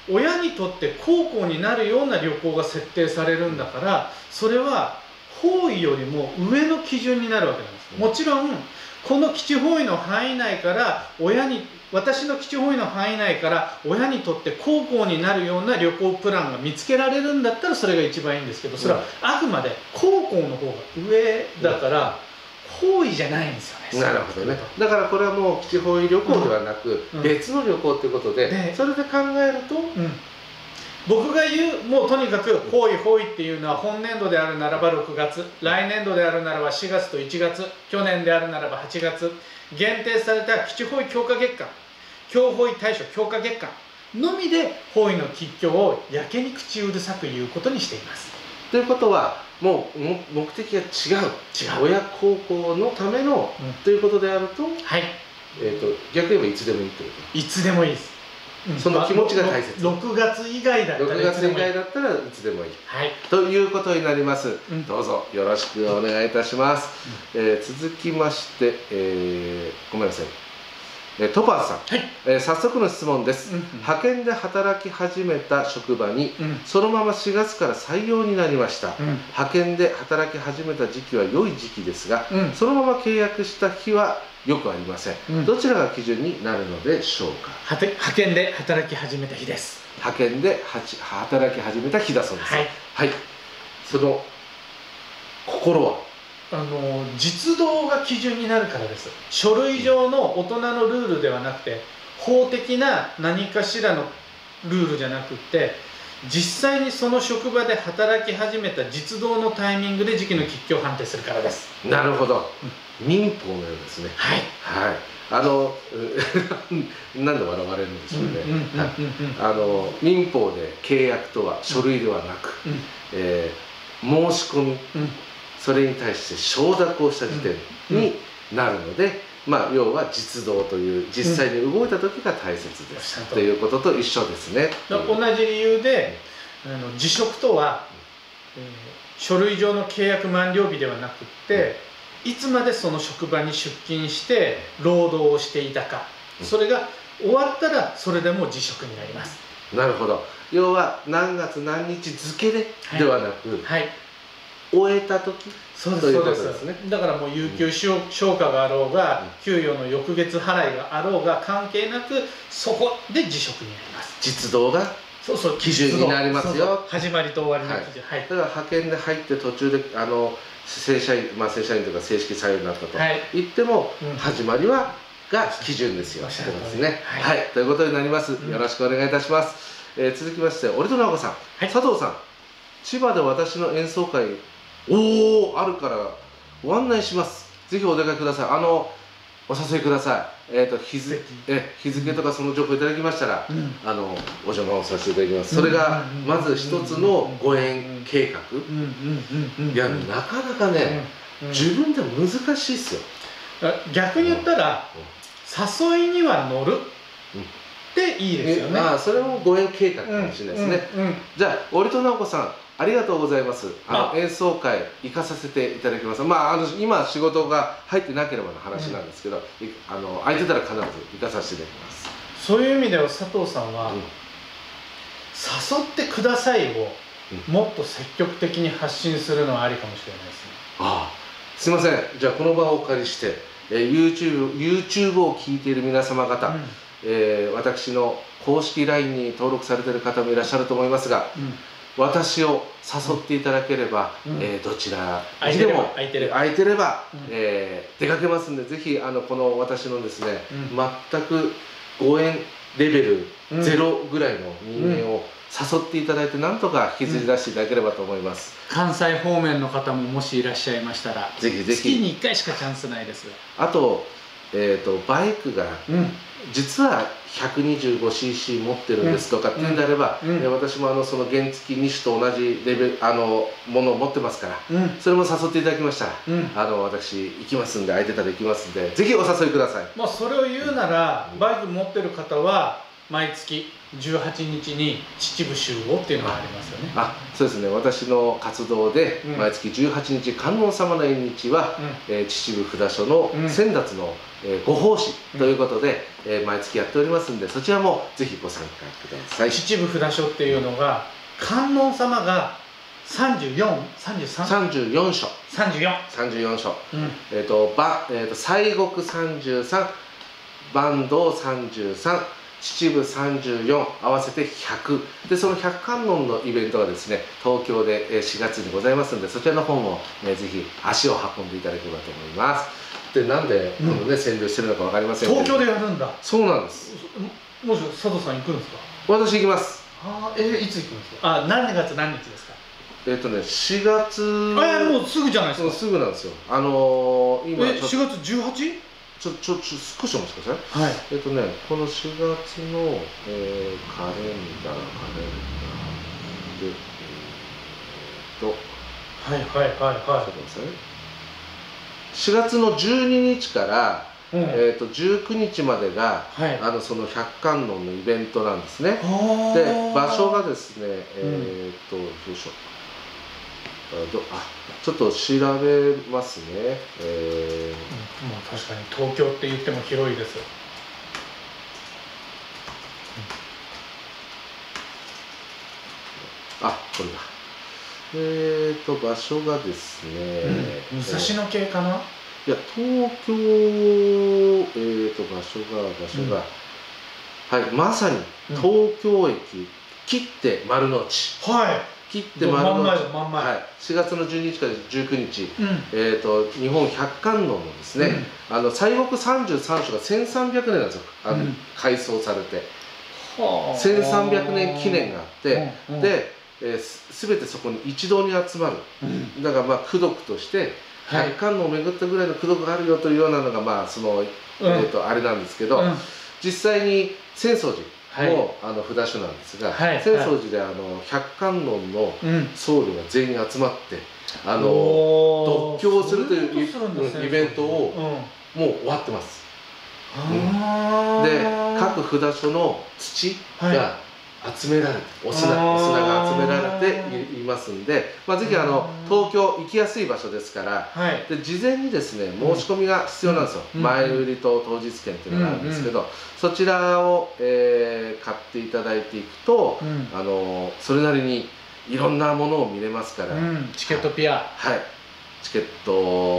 親にとって孝行になるような旅行が設定されるんだから、それは方位よりも上の基準になるわけなんです。もちろんこの基地方位の範囲内から私の基地方位の範囲内から親にとって孝行になるような旅行プランが見つけられるんだったらそれが一番いいんですけど、それはあくまで孝行の方が上だから方位じゃないんですよね。 なるほどね。だからこれはもう基地方位旅行ではなく、別の旅行ということで、それで考えると、 僕が言う、もうとにかく方位っていうのは、本年度であるならば6月、来年度であるならば4月と1月、去年であるならば8月、限定された基地方位強化月間、強方位対処強化月間のみで方位の吉凶をやけに口うるさく言うことにしています。 ということは、もう目的が違う親孝行のための、ということであると、 はい、 逆に言えばいつでもいいってこと。 いつでもいいです。 その気持ちが大切。 6月以外だったら 6月以外だったらいつでもいい、 はい、 ということになります。どうぞよろしくお願いいたします。続きまして、ごめんなさい、トパーズさん、はい、早速の質問です。派遣で働き始めた職場に、そのまま4月から採用になりました。派遣で働き始めた時期は良い時期ですが、そのまま契約した日はよくありません。どちらが基準になるのでしょうか。 派遣で働き始めた日です。 派遣で働き始めた日だそうです。はい、はい、その心は実動が基準になるからです。書類上の大人のルールではなくて、法的な何かしらのルールじゃなくって、実際にその職場で働き始めた実動のタイミングで時期の吉凶を判定するからです。 なるほど、民法のようですね。はい、はい、なんで笑われるんでしょうね。民法で契約とは書類ではなく、申し込み、それに対して承諾をした時点になるので、要は実動という実際に動いた時が大切です、ということと一緒ですね。 同じ理由で辞職とは、書類上の契約満了日ではなくって、いつまでその職場に出勤して労働をしていたか、それが終わったらそれでも辞職になります。 なるほど。要は何月何日付ではなく、終えた時ということですね。 だからもう有給消化があろうが、給与の翌月払いがあろうが関係なく、そこで辞職になります。 実動が基準になりますよ。 始まりと終わりの基準。 だから派遣で入って途中で正社員、正社員というか正式採用になったと言っても、始まりはが基準ですよ。そうですね。はい、ということになります。よろしくお願いいたします。続きまして、俺と直子さん、佐藤さん、千葉で私の演奏会あるからご案内します。ぜひお出かけください。お誘いください。日付とかその情報いただきましたら、お邪魔をさせていただきます。それがまず一つのご縁計画。いや、なかなかね、自分でも難しいっすよ。 逆に言ったら、誘いには乗るっていいですよね。 それもご縁計画かもしれないですね。じゃあ、俺と直子さん、ありがとうございます。演奏会行かさせていただきます。今仕事が入ってなければの話なんですけど、空いてたら必ず行かさせていただきます。 そういう意味では佐藤さんは、誘ってくださいをもっと積極的に発信するのはありかもしれないですね。 すいません。じゃあこの場をお借りして、YouTube を聞いている皆様方、私の公式 LINE に登録されている方もいらっしゃると思いますが、私を誘っていただければ、どちらにでも空いてれば出かけますんで、ぜひこの私のですね、全くご縁レベル0ぐらいの人間を誘っていただいて、なんとか引きずり出していただければと思います。関西方面の方ももしいらっしゃいましたら、 ぜひぜひ。 月に1回しかチャンスないです。 あとバイクが実は 125cc 持ってるんですとかっていうんであれば、私もその原付2種と同じレベルものを持ってますから、それも誘っていただきましたら、私行きますんで、空いてたら行きますんで、ぜひお誘いください。 それを言うなら、バイク持ってる方は毎月 18日に秩父集合っていうのがありますよね。 あ、そうですね。私の活動で毎月18日観音様の縁日は、秩父札所の先達のご奉仕ということで、毎月やっておりますんで、そちらもぜひご参加ください。 秩父札所っていうのが観音様が34、33、 34所、34所、西国33、坂東33、秩父34、合わせて100で、その100観音のイベントがですね、東京で4月にございますので、そちらの方もぜひ足を運んでいただければと思います。で、なんでこのね、占領してるのか分かりませんけど、 東京でやるんだ。 そうなんです。 もし佐藤さん行くんですか？ 私行きます。 いつ行くんですか？何月何日ですか ？4月。 もうすぐじゃないですか。 すぐなんですよ。今 4月 18？ 少しお待ちください。 はい。 この4月の、カレンダーで、 はいはいはいはい。 ちょっと待ってください。4月の12日から、19日までが、その百観音のイベントなんですね。で、場所がですね、よいしょ。ちょっと調べますね。 確かに東京って言っても広いです。 これだ。場所がですね、 武蔵野系かな？ いや、東京、場所が、はい、まさに東京駅、切って丸の内。切って丸の内。4月の12日から19日、日本百観音のですね、西国33所が1300年なんですよ、改装されて。1300年記念があって、で、全てそこに一堂に集まる。だから、功徳として、百観音を巡ったぐらいの功徳があるよというようなのが、あれなんですけど、実際に浅草寺も札所なんですが、浅草寺で百観音の僧侶が全員集まって読経をするというイベントをもう終わってます。で、各札所の土が集められて、お砂が集められていますんで、ぜひ東京行きやすい場所ですから、で事前にですね、申し込みが必要なんですよ。前売りと当日券っていうのがあるんですけど、そちらを買っていただいていくと、それなりにいろんなものを見れますから、 チケットピア、 チケット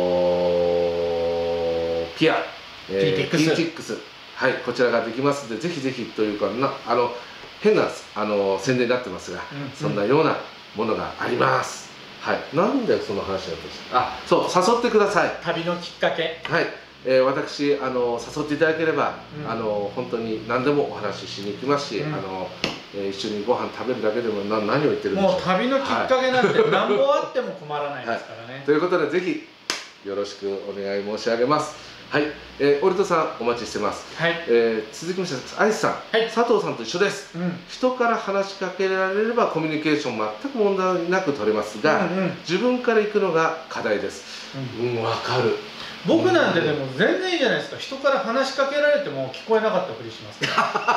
ピア、PTX、こちらができますので、ぜひぜひというか変な宣伝になってますが、そんなようなものがあります。なんでその話だったんですか？そう、誘ってください。 旅のきっかけ。 私誘っていただければ、本当に何でもお話ししに行きますし、一緒にご飯食べるだけでも何を言ってるんでしょう。 もう旅のきっかけなんて何もあっても困らないですからね。 ということで、ぜひよろしくお願い申し上げます。オリトさんお待ちしてます。続きましてアイスさん、佐藤さんと一緒です。人から話しかけられればコミュニケーション全く問題なく取れますが、自分から行くのが課題です。わかる。 僕なんてでも全然いいじゃないですか。人から話しかけられても聞こえなかったふりします。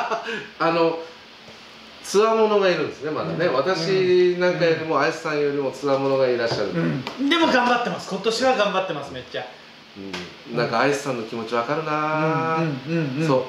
つわものがいるんですね、まだね。私なんかよりもアイスさんよりもつわものがいらっしゃる。 でも頑張ってます。今年は頑張ってます、めっちゃ。 なんかアイスさんの気持ちわかるな。そう、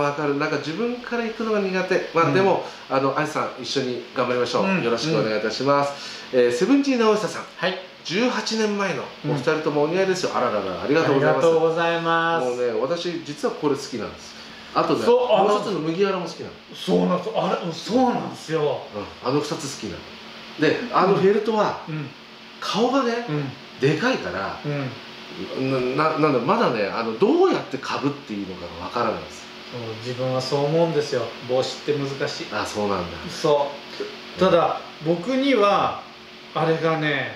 わかる。なんか自分から行くのが苦手。でもアイスさん一緒に頑張りましょう。よろしくお願いいたします。セブンティーン直久さん、18年前のお二人ともお似合いですよ。あららら、ありがとうございます。 ありがとうございます。 もうね、私実はこれ好きなんです。あとね、もう一つの麦わらも好きなの。 そうなんです。そうなんですよ。 2つ好きなの。で、フェルトは顔がね、でかいから。なんだ、まだね、どうやってかぶっていいのかがわからないです。 自分はそう思うんですよ。帽子って難しい。 そうなんだ。 ただ僕にはあれがね、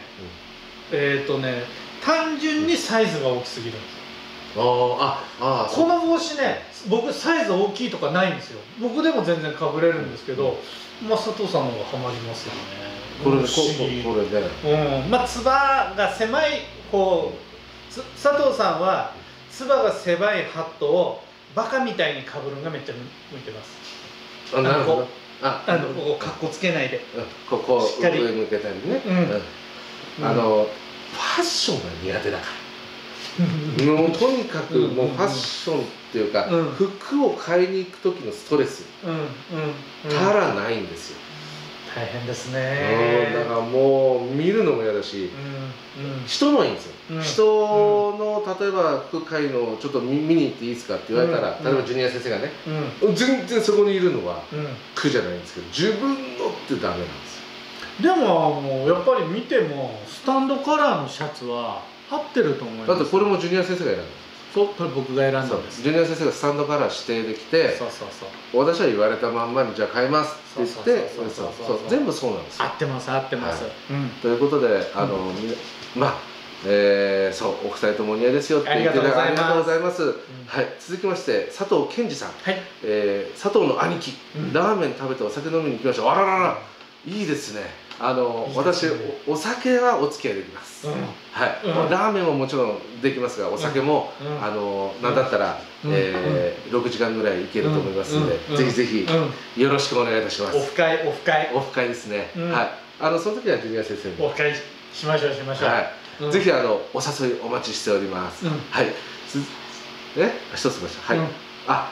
単純にサイズが大きすぎるんですよ。この帽子ね、僕サイズ大きいとかないんですよ。僕でも全然かぶれるんですけど、佐藤さんの方がハマりますよね。これね、つばが狭い方。佐藤さんはつばが狭いハットをバカみたいにかぶるのがめっちゃ向いてます。 あ、なるほど。 こうかっこつけないで、 ここしっかり上向けたりね。ファッションが苦手だから。もうとにかくもうファッションっていうか、服を買いに行く時のストレスたらないんですよ。 大変ですね。 だからもう見るのも嫌だし、人のいいんですよ。人の例えば服買いのちょっと見に行っていいですかって言われたら、例えばジュニア先生がね、全然そこにいるのは苦じゃないんですけど、自分のってダメなんですよ。 でもやっぱり見てもスタンドカラーのシャツは合ってると思います。 だってこれもジュニア先生が選んだ。 そう、これ僕が選んだんです。 ジュニア先生がスタンドカラー指定できて、私は言われたまんまにじゃあ買いますって言って、全部そうなんですよ。 合ってます、合ってます。 ということで、まあそう、お二人ともお似合いですよって言っていただいてありがとうございます。はい、続きまして佐藤健二さん、佐藤の兄貴、ラーメン食べてお酒飲みに行きましょう。あららら、いいですね。私お酒はお付き合いできます。はい、ラーメンももちろんできますが、お酒もなんだったら6時間ぐらいいけると思いますので、ぜひぜひよろしくお願いいたします。 オフ会、オフ会、 オフ会ですね。はい、その時はジュニア先生もオフ会しましょう、しましょう。 ぜひお誘いお待ちしております。はい。一つました。はい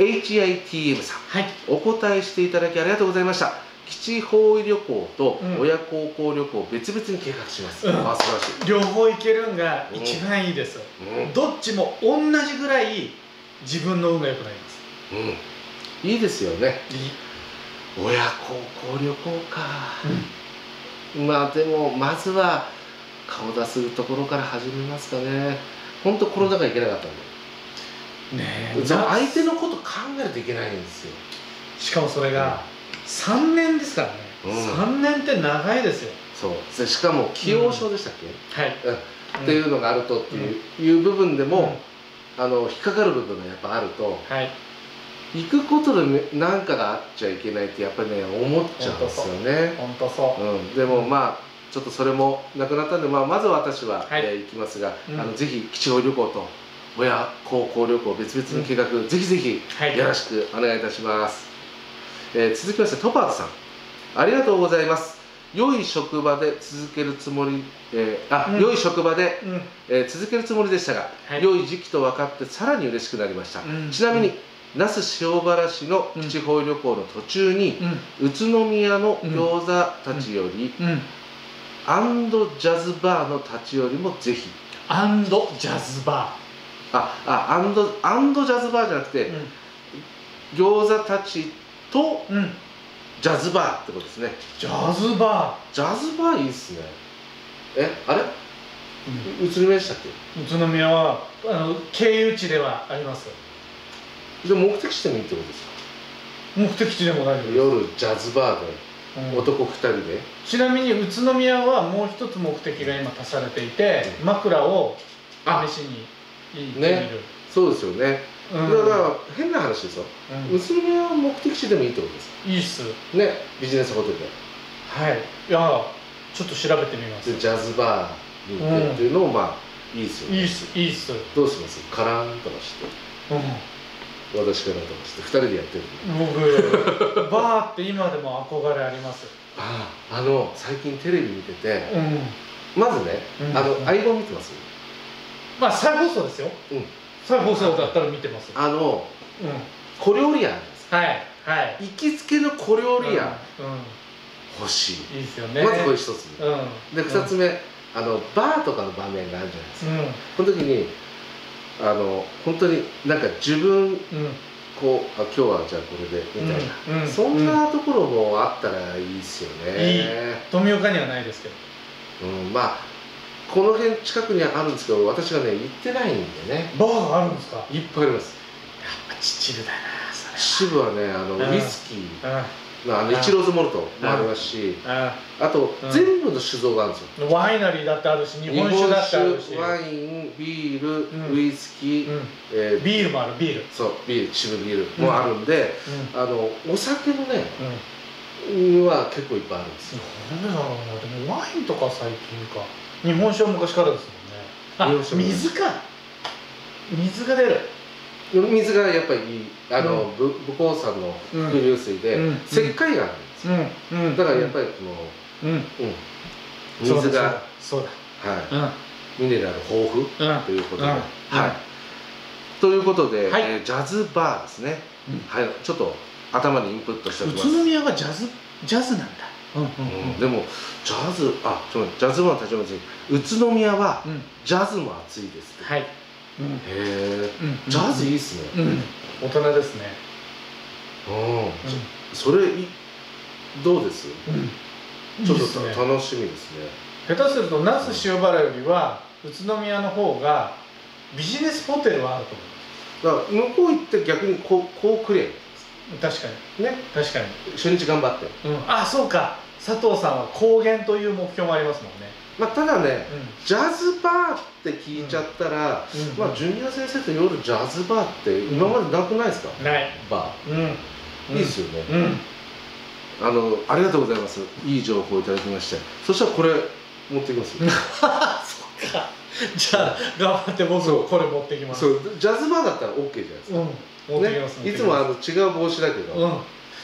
。HITM さん。お答えしていただきありがとうございました。基地方位旅行と親孝行旅行を別々に計画します。素晴らしい。 両方行けるんが一番いいです。どっちも同じぐらい自分の運が良くなります。 いいですよね。親孝行旅行か。まあでもまずは顔出すところから始めますかね。本当コロナ禍行けなかったんで。ねえ。相手のこと考えるといけないんですよ。 しかもそれが3年ですからね。3年って長いですよ。 そう。しかも既往症でしたっけ？はい。っていうのがあるとっていう部分でも引っかかる部分がやっぱあると。はい。行くことで何かがあっちゃいけないってやっぱりね思っちゃうんですよね。本当そう。でもまあちょっとそれもなくなったんで、まずは私は行きますが、ぜひ基地方旅行と親孝行旅行別々に計画、ぜひぜひよろしくお願いいたします。続きましてトパーズさん、ありがとうございます。良い職場で続けるつもり、良い職場で続けるつもりでしたが、良い時期と分かってさらに嬉しくなりました。ちなみに那須塩原市の基地方旅行の途中に、宇都宮の餃子たちより、アンドジャズバーの立ち寄りもぜひ。アンドジャズバー。アンドジャズバーじゃなくて、餃子たちとジャズバーってことですね。 ジャズバー。ジャズバーいいっすね。あれ？宇都宮でしたっけ？ 宇都宮は経由地ではあります。 で目的地でもいいってことですか？ 目的地でも大丈夫です。 夜ジャズバーで男2人で。 ちなみに宇都宮はもう一つ目的が今足されていて、枕を試しに行ってみる。 そうですよね。だから変な話ですよ。宇都宮は目的地でもいいってことですか？ いいっすね、ビジネスホテルで。 はい。いやちょっと調べてみます。 ジャズバーに行ってっていうのもまあいいっすよね。 いいっす、いいっす。 どうします？カランとかして。私からとかして2人でやってる。 僕バーって今でも憧れあります。 最近テレビ見てて、まずね相棒見てます？ まあ再放送ですよ。再放送だったら見てます。 小料理屋です。 はいはい。 行きつけの小料理屋欲しい。 いいですよね。 まずこれ一つ。で2つ目バーとかの場面があるじゃないですか。この時に本当になんか自分こう今日はじゃあこれでみたいな、そんなところもあったらいいですよね。 いい。富岡にはないですけど。 まあこの辺近くにはあるんですけど、私がね行ってないんでね。 バーがあるんですか？ いっぱいあります。 やっぱ秩父だな。 秩父はねウイスキーイチローズモルトもありますし、あと全部の酒造があるんですよ。 ワイナリーだってあるし、日本酒だってあるし、 ワイン、ビール、ウイスキー、 ビールもある。ビール、 そう、ビール、秩父ビールもあるんで、お酒もねは結構いっぱいあるんですよ。 なんでだろうな。でもワインとか最近か。日本酒は昔からですもんね。あ、水か。水が出る。 水がやっぱりいい武甲山の伏流水で石灰があるんですよ。だからやっぱりこの水がミネラル豊富ということで、ということでジャズバーですね。ちょっと頭にインプットしておきます。 宇都宮はジャズなんだ。 でもジャズジャズバーの立ちます宇都宮はジャズも熱いです。へえ、ジャズいいっすね。 大人ですね。 それどうです？ちょっと楽しみですね。 下手すると那須塩原よりは宇都宮の方がビジネスホテルはあると思う。 だから向こう行って逆にこうくれ。 確かにね、確かに初日頑張って。 あ、そうか。佐藤さんは高原という目標もありますもんね。 ただね、ジャズバーって聞いちゃったら、ジュニア先生と夜ジャズバーって今までなくないですか？ないバー。いいですよね。ありがとうございます。いい情報をいただきまして。そしたらこれ持ってきます。そっか。じゃあ頑張って僕これ持ってきます。 ジャズバーだったら OK じゃないですか。持ってきます。いつも違う帽子だけど。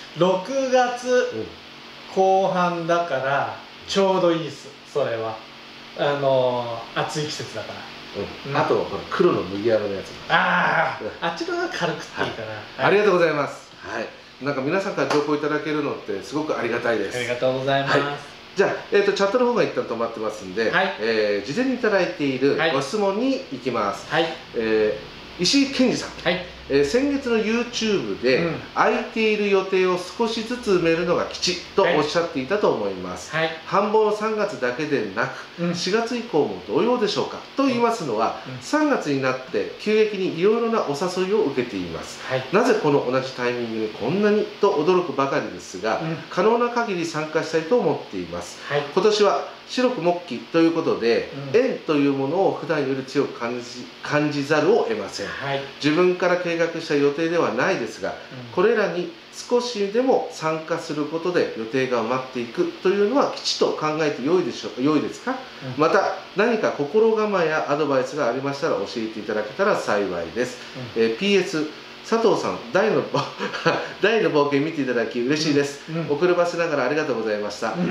6月後半だからちょうどいいです。それは暑い季節だから。あと黒の麦わらのやつ。 あっちの方が軽くていいかな。 ありがとうございます。はい。なんか皆さんから情報いただけるのってすごくありがたいです。 ありがとうございます。 じゃあ、チャットの方が一旦止まってますんで、事前にいただいているご質問に行きます。石井健二さん。先月の YouTube で、空いている予定を少しずつ埋めるのが吉とおっしゃっていたと思います。繁忙の3月だけでなく、4月以降も同様でしょうか。と言いますのは、3月になって急激にいろいろなお誘いを受けています。なぜこの同じタイミングでこんなにと驚くばかりですが、可能な限り参加したいと思っています。今年は白く木器ということで、縁というものを普段より強く感じざるを得ません。自分から計画した予定ではないですが、これらに少しでも参加することで予定が埋まっていくというのは吉と考えて良いですか？また何か心構えやアドバイスがありましたら教えていただけたら幸いです。PS佐藤さん、大の冒険見ていただき嬉しいです。遅ればせながらありがとうございました。はい、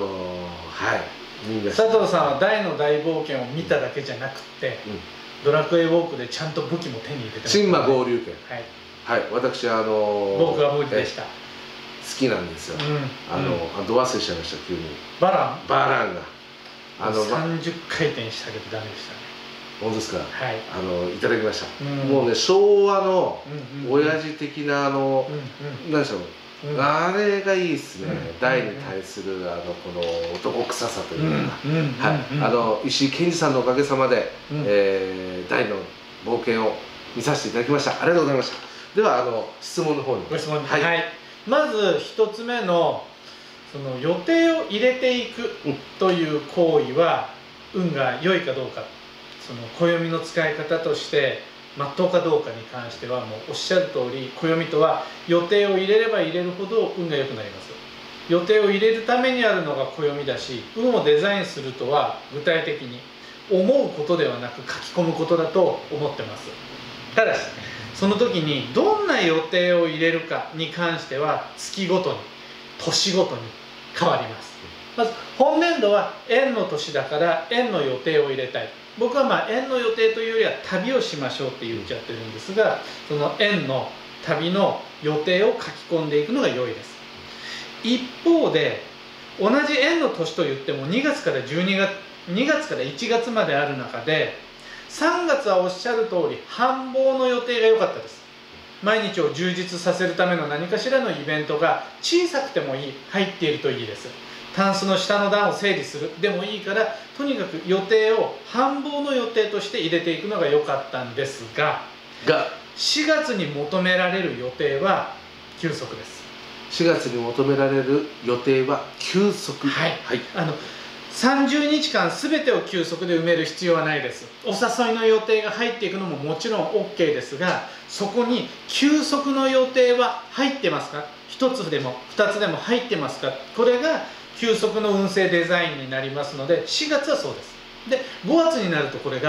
佐藤さんは大の大冒険を見ただけじゃなくて、ドラクエウォークでちゃんと武器も手に入れてます。 神魔合流剣。はい、私僕は無理でした。好きなんですよ。ど忘れしちゃいました急に。 バランが 30回転したけどダメでしたね。 本当ですか。いただきました。もうね、昭和の親父的な何でしょう。あれがいいですね。大に対するこの男臭さというか、石井健二さんのおかげさまで大の冒険を見させていただきました。ありがとうございました。では質問の方に。 ご質問に。まず一つ目のその予定を入れていくという行為は運が良いかどうか。その暦の使い方としてまっとうかどうかに関してはもうおっしゃる通り、暦とは予定を入れれば入れるほど運が良くなります。予定を入れるためにあるのが暦だし、運をデザインするとは具体的に思うことではなく書き込むことだと思ってます。ただしその時にどんな予定を入れるかに関しては月ごとに年ごとに変わります。まず本年度は円の年だから円の予定を入れたい。僕は円の予定というよりは旅をしましょうって言っちゃってるんですが、その円の旅の予定を書き込んでいくのが良いです。一方で同じ円の年といっても2月から1月まである中で、3月はおっしゃる通り繁忙の予定が良かったです。毎日を充実させるための何かしらのイベントが小さくてもいい、入っているといいです。タンスの下の段を整理するでもいいから、とにかく予定を繁忙の予定として入れていくのが良かったんですが、4月に求められる予定は休息です。 4月に求められる予定は休息。 30日間全てを休息で埋める必要はないです。お誘いの予定が入っていくのももちろん OK ですが、そこに休息の予定は入ってますか、1つでも2つでも入ってますか、これが休息の運勢デザインになりますので、4月はそうです。で5月になるとこれが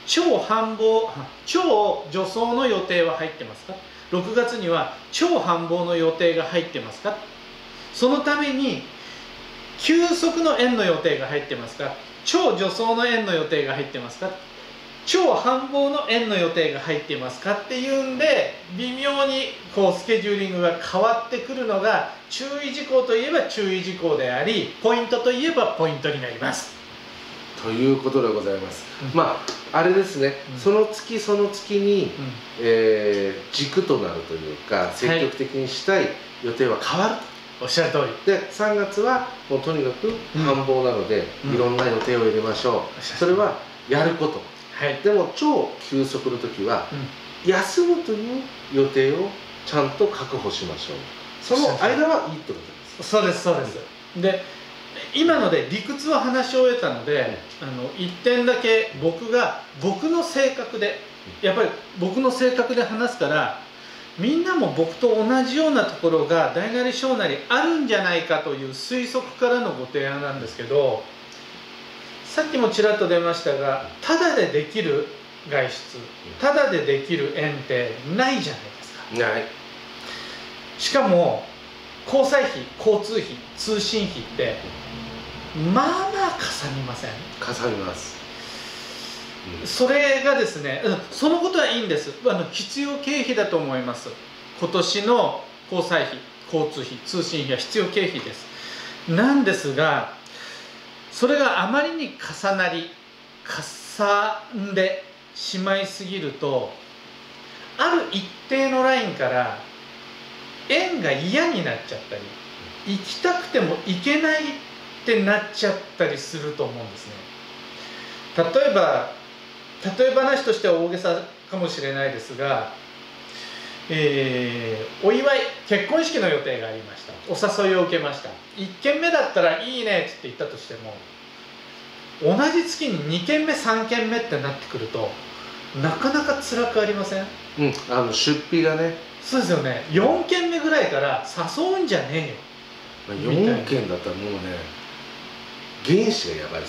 超助走の予定は入ってますか。6月には超繁忙の予定が入ってますか。そのために急速の円の予定が入ってますか。超助走の円の予定が入ってますか。超繁忙の円の予定が入っていますかっていうんで、微妙にこうスケジューリングが変わってくるのが、注意事項といえば注意事項であり、ポイントといえばポイントになります。 ということでございます。まああれですね、その月その月に、軸となるというか、積極的にしたい予定は変わると。 おっしゃる通りで、3月はもうとにかく繁忙なので、いろんな予定を入れましょう。それはやること。でも超急速の時は、休むという予定をちゃんと確保しましょう。その間はいいってことです。 そうです、そうです。で、今ので理屈は話し終えたので、1点だけ僕の性格で、やっぱり僕の性格で話すから、みんなも僕と同じようなところが大なり小なりあるんじゃないかという推測からのご提案なんですけど、さっきもちらっと出ましたが、ただでできる外出、ただでできる縁ってないじゃないですか。 ない。 しかも交際費、交通費、通信費ってまあまあかさみません？ かさみます。 それがですね、そのことはいいんです。必要経費だと思います。今年の交際費、交通費、通信費は必要経費です。なんですが、それがあまりに重なりかさんでしまいすぎると、ある一定のラインから縁が嫌になっちゃったり、行きたくても行けないってなっちゃったりすると思うんですね。例え話としては大げさかもしれないですが、お祝い、結婚式の予定がありました。お誘いを受けました。1件目だったらいいねって言ったとしても、同じ月に2件目3件目ってなってくるとなかなか辛くありません？ 出費がね。 そうですよね。4件目ぐらいから誘うんじゃねえよ。 4件だったらもうね、原資がやばいです。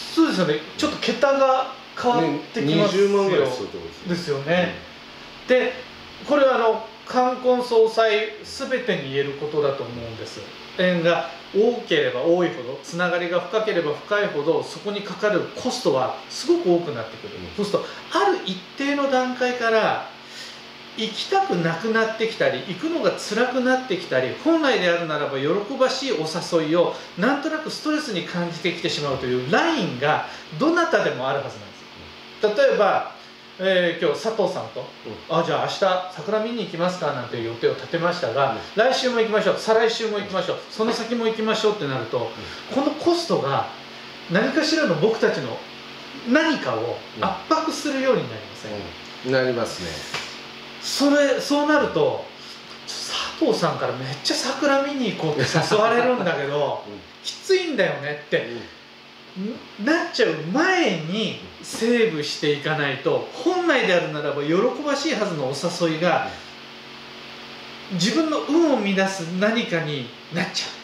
そうですよね。ちょっと桁が変わってきますよ。 20万ぐらいするところですよね。で、これは冠婚葬祭全てに言えることだと思うんです。縁が多ければ多いほど、つながりが深ければ深いほど、そこにかかるコストはすごく多くなってくる。そうするとある一定の段階から行きたくなくなってきたり、行くのが辛くなってきたり、本来であるならば喜ばしいお誘いをなんとなくストレスに感じてきてしまうというラインがどなたでもあるはずなんですよ。例えば、今日佐藤さんと、じゃあ明日桜見に行きますかなんていう予定を立てましたが、来週も行きましょう、再来週も行きましょう、その先も行きましょうってなると、このコストが何かしらの僕たちの何かを圧迫するようになりません？ なりますね。 そうなると、佐藤さんからめっちゃ桜見に行こうって誘われるんだけど、きついんだよねって、なっちゃう前にセーブしていかないと、本来であるならば喜ばしいはずのお誘いが自分の運を乱す何かになっちゃ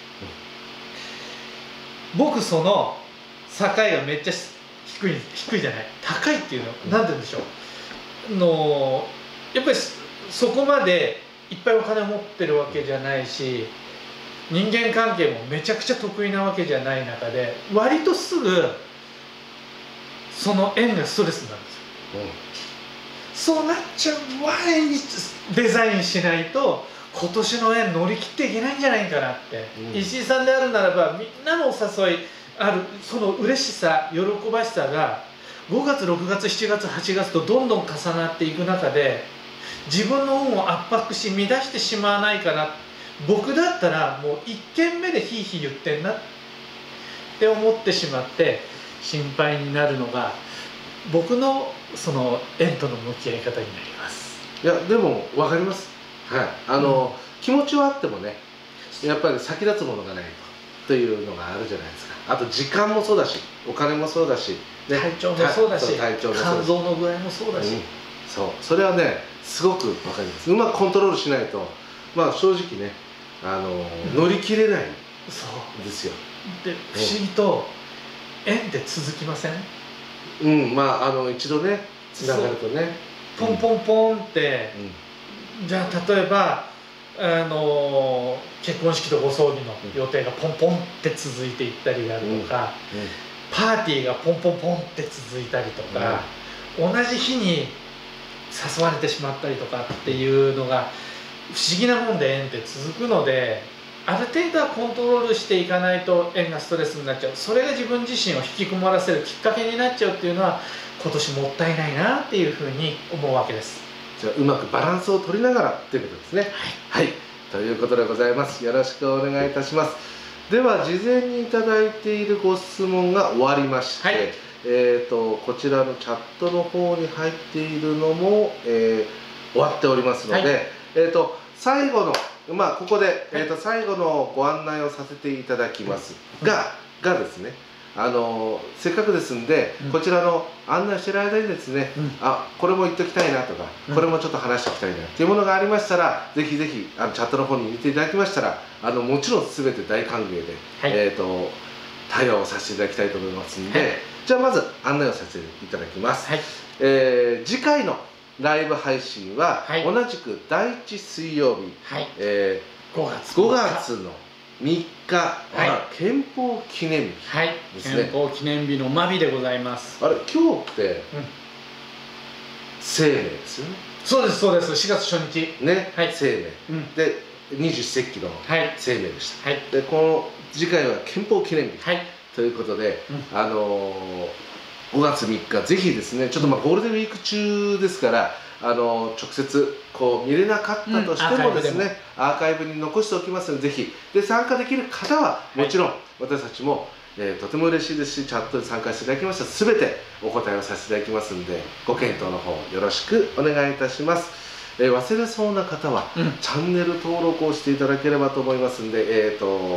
う。僕その境がめっちゃ低いじゃない、高いっていうの何て言うんでしょう、やっぱりそこまでいっぱいお金を持ってるわけじゃないし、人間関係もめちゃくちゃ得意なわけじゃない中で、割とすぐその縁がストレスになるんですよ。そうなっちゃう前にデザインしないと今年の縁乗り切っていけないんじゃないかなって、石井さんであるならばみんなのお誘いある、その嬉しさ喜ばしさが5月6月7月8月とどんどん重なっていく中で、自分の運を圧迫し乱してしまわないかな。僕だったらもう1件目でヒーヒー言ってんなって思ってしまって心配になるのが僕のその縁との向き合い方になります。 いやでも分かります。はい、気持ちはあってもね、やっぱり先立つものがないというのがあるじゃないですか。あと時間もそうだし、お金もそうだし、 ね、体調もそうだし、肝臓の具合もそうだし、 それはねすごく分かります。うまくコントロールしないと、正直ね乗り切れないですよ。 で不思議と縁って続きません？ 一度ねつながるとね、 ポンポンポンって、じゃあ例えば結婚式とご葬儀の予定がポンポンって続いていったりであるとか、パーティーがポンポンポンって続いたりとか、同じ日に誘われてしまったりとかっていうのが不思議なもんで縁って続くので、ある程度はコントロールしていかないと縁がストレスになっちゃう、それが自分自身を引きこもらせるきっかけになっちゃうっていうのは今年もったいないなっていうふうに思うわけです。 じゃあうまくバランスを取りながらっていうことですね。はい、ということでございます。よろしくお願いいたします。では事前にいただいているご質問が終わりまして、はい、こちらのチャットの方に入っているのも、終わっておりますので、はい、最後のここで、最後のご案内をさせていただきますがですね、せっかくですんで、こちらの案内している間にですね、これも言っときたいなとか、これもちょっと話しておきたいなっていうものがありましたら、ぜひぜひチャットの方に入れていただきましたら、もちろん全て大歓迎で、対応をさせていただきたいと思いますんで、じゃあまず案内をさせていただきます。次回のライブ配信は、同じく第1水曜日、5月の3日、憲法記念日ですね。 憲法記念日の真日でございます。 あれ、今日って生命ですよね。 そうですそうです。4月初日ね、生命で二十四節気の生命でした。でこの次回は憲法記念日ということで、5月3日ぜひですね、ちょっとゴールデンウィーク中ですから、直接こう見れなかったとしてもですね、アーカイブに残しておきますので、ぜひで参加できる方はもちろん私たちも、とても嬉しいですし、チャットに参加していただきましたら全てお答えをさせていただきますので、ご検討の方よろしくお願いいたします。忘れそうな方は、チャンネル登録をしていただければと思いますんで、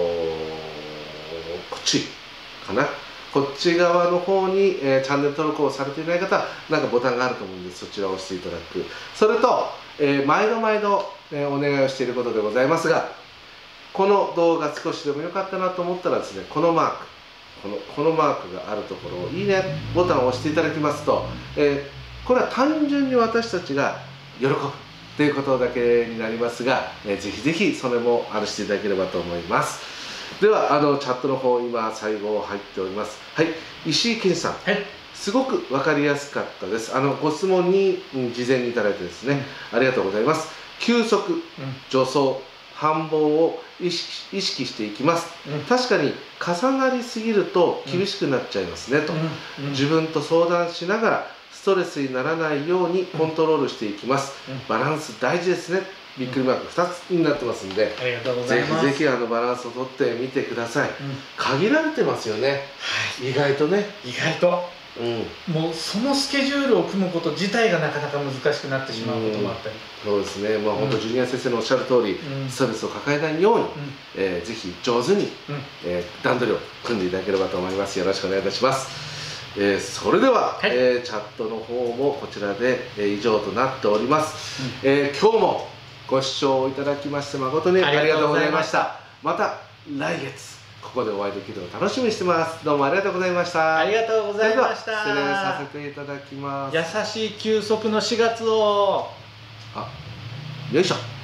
こっちかな、こっち側の方に、チャンネル登録をされていない方はなんかボタンがあると思うので、そちらを押していただく。それと、毎度毎度、お願いをしていることでございますが、この動画少しでも良かったなと思ったらですね、このマーク、このマークがあるところをいいねボタンを押していただきますと、これは単純に私たちが喜ぶということだけになりますが、ぜひぜひそれもしていただければと思います。ではチャットの方、今最後入っております。はい、石井健さん、すごく分かりやすかったです。ご質問に事前にいただいてですね、ありがとうございます。休息、助走、繁忙を意識していきます。確かに重なりすぎると厳しくなっちゃいますねと。自分と相談しながらストレスにならないようにコントロールしていきます。バランス大事ですね。びっくりマーク2つになってますんで、ぜひぜひバランスをとってみてください。限られてますよね、意外とね。 意外ともうそのスケジュールを組むこと自体がなかなか難しくなってしまうこともあったり。 そうですね、本当ジュニア先生のおっしゃる通り、ストレスを抱えないように、ぜひ上手に段取りを組んでいただければと思います。よろしくお願いいたします。それでは、チャットの方もこちらで、以上となっております。今日もご視聴いただきまして誠にありがとうございました。また来月ここでお会いできるのを楽しみにしてます。どうもありがとうございました。 ありがとうございました。 失礼させていただきます。 優しい休息の4月を。 よいしょ。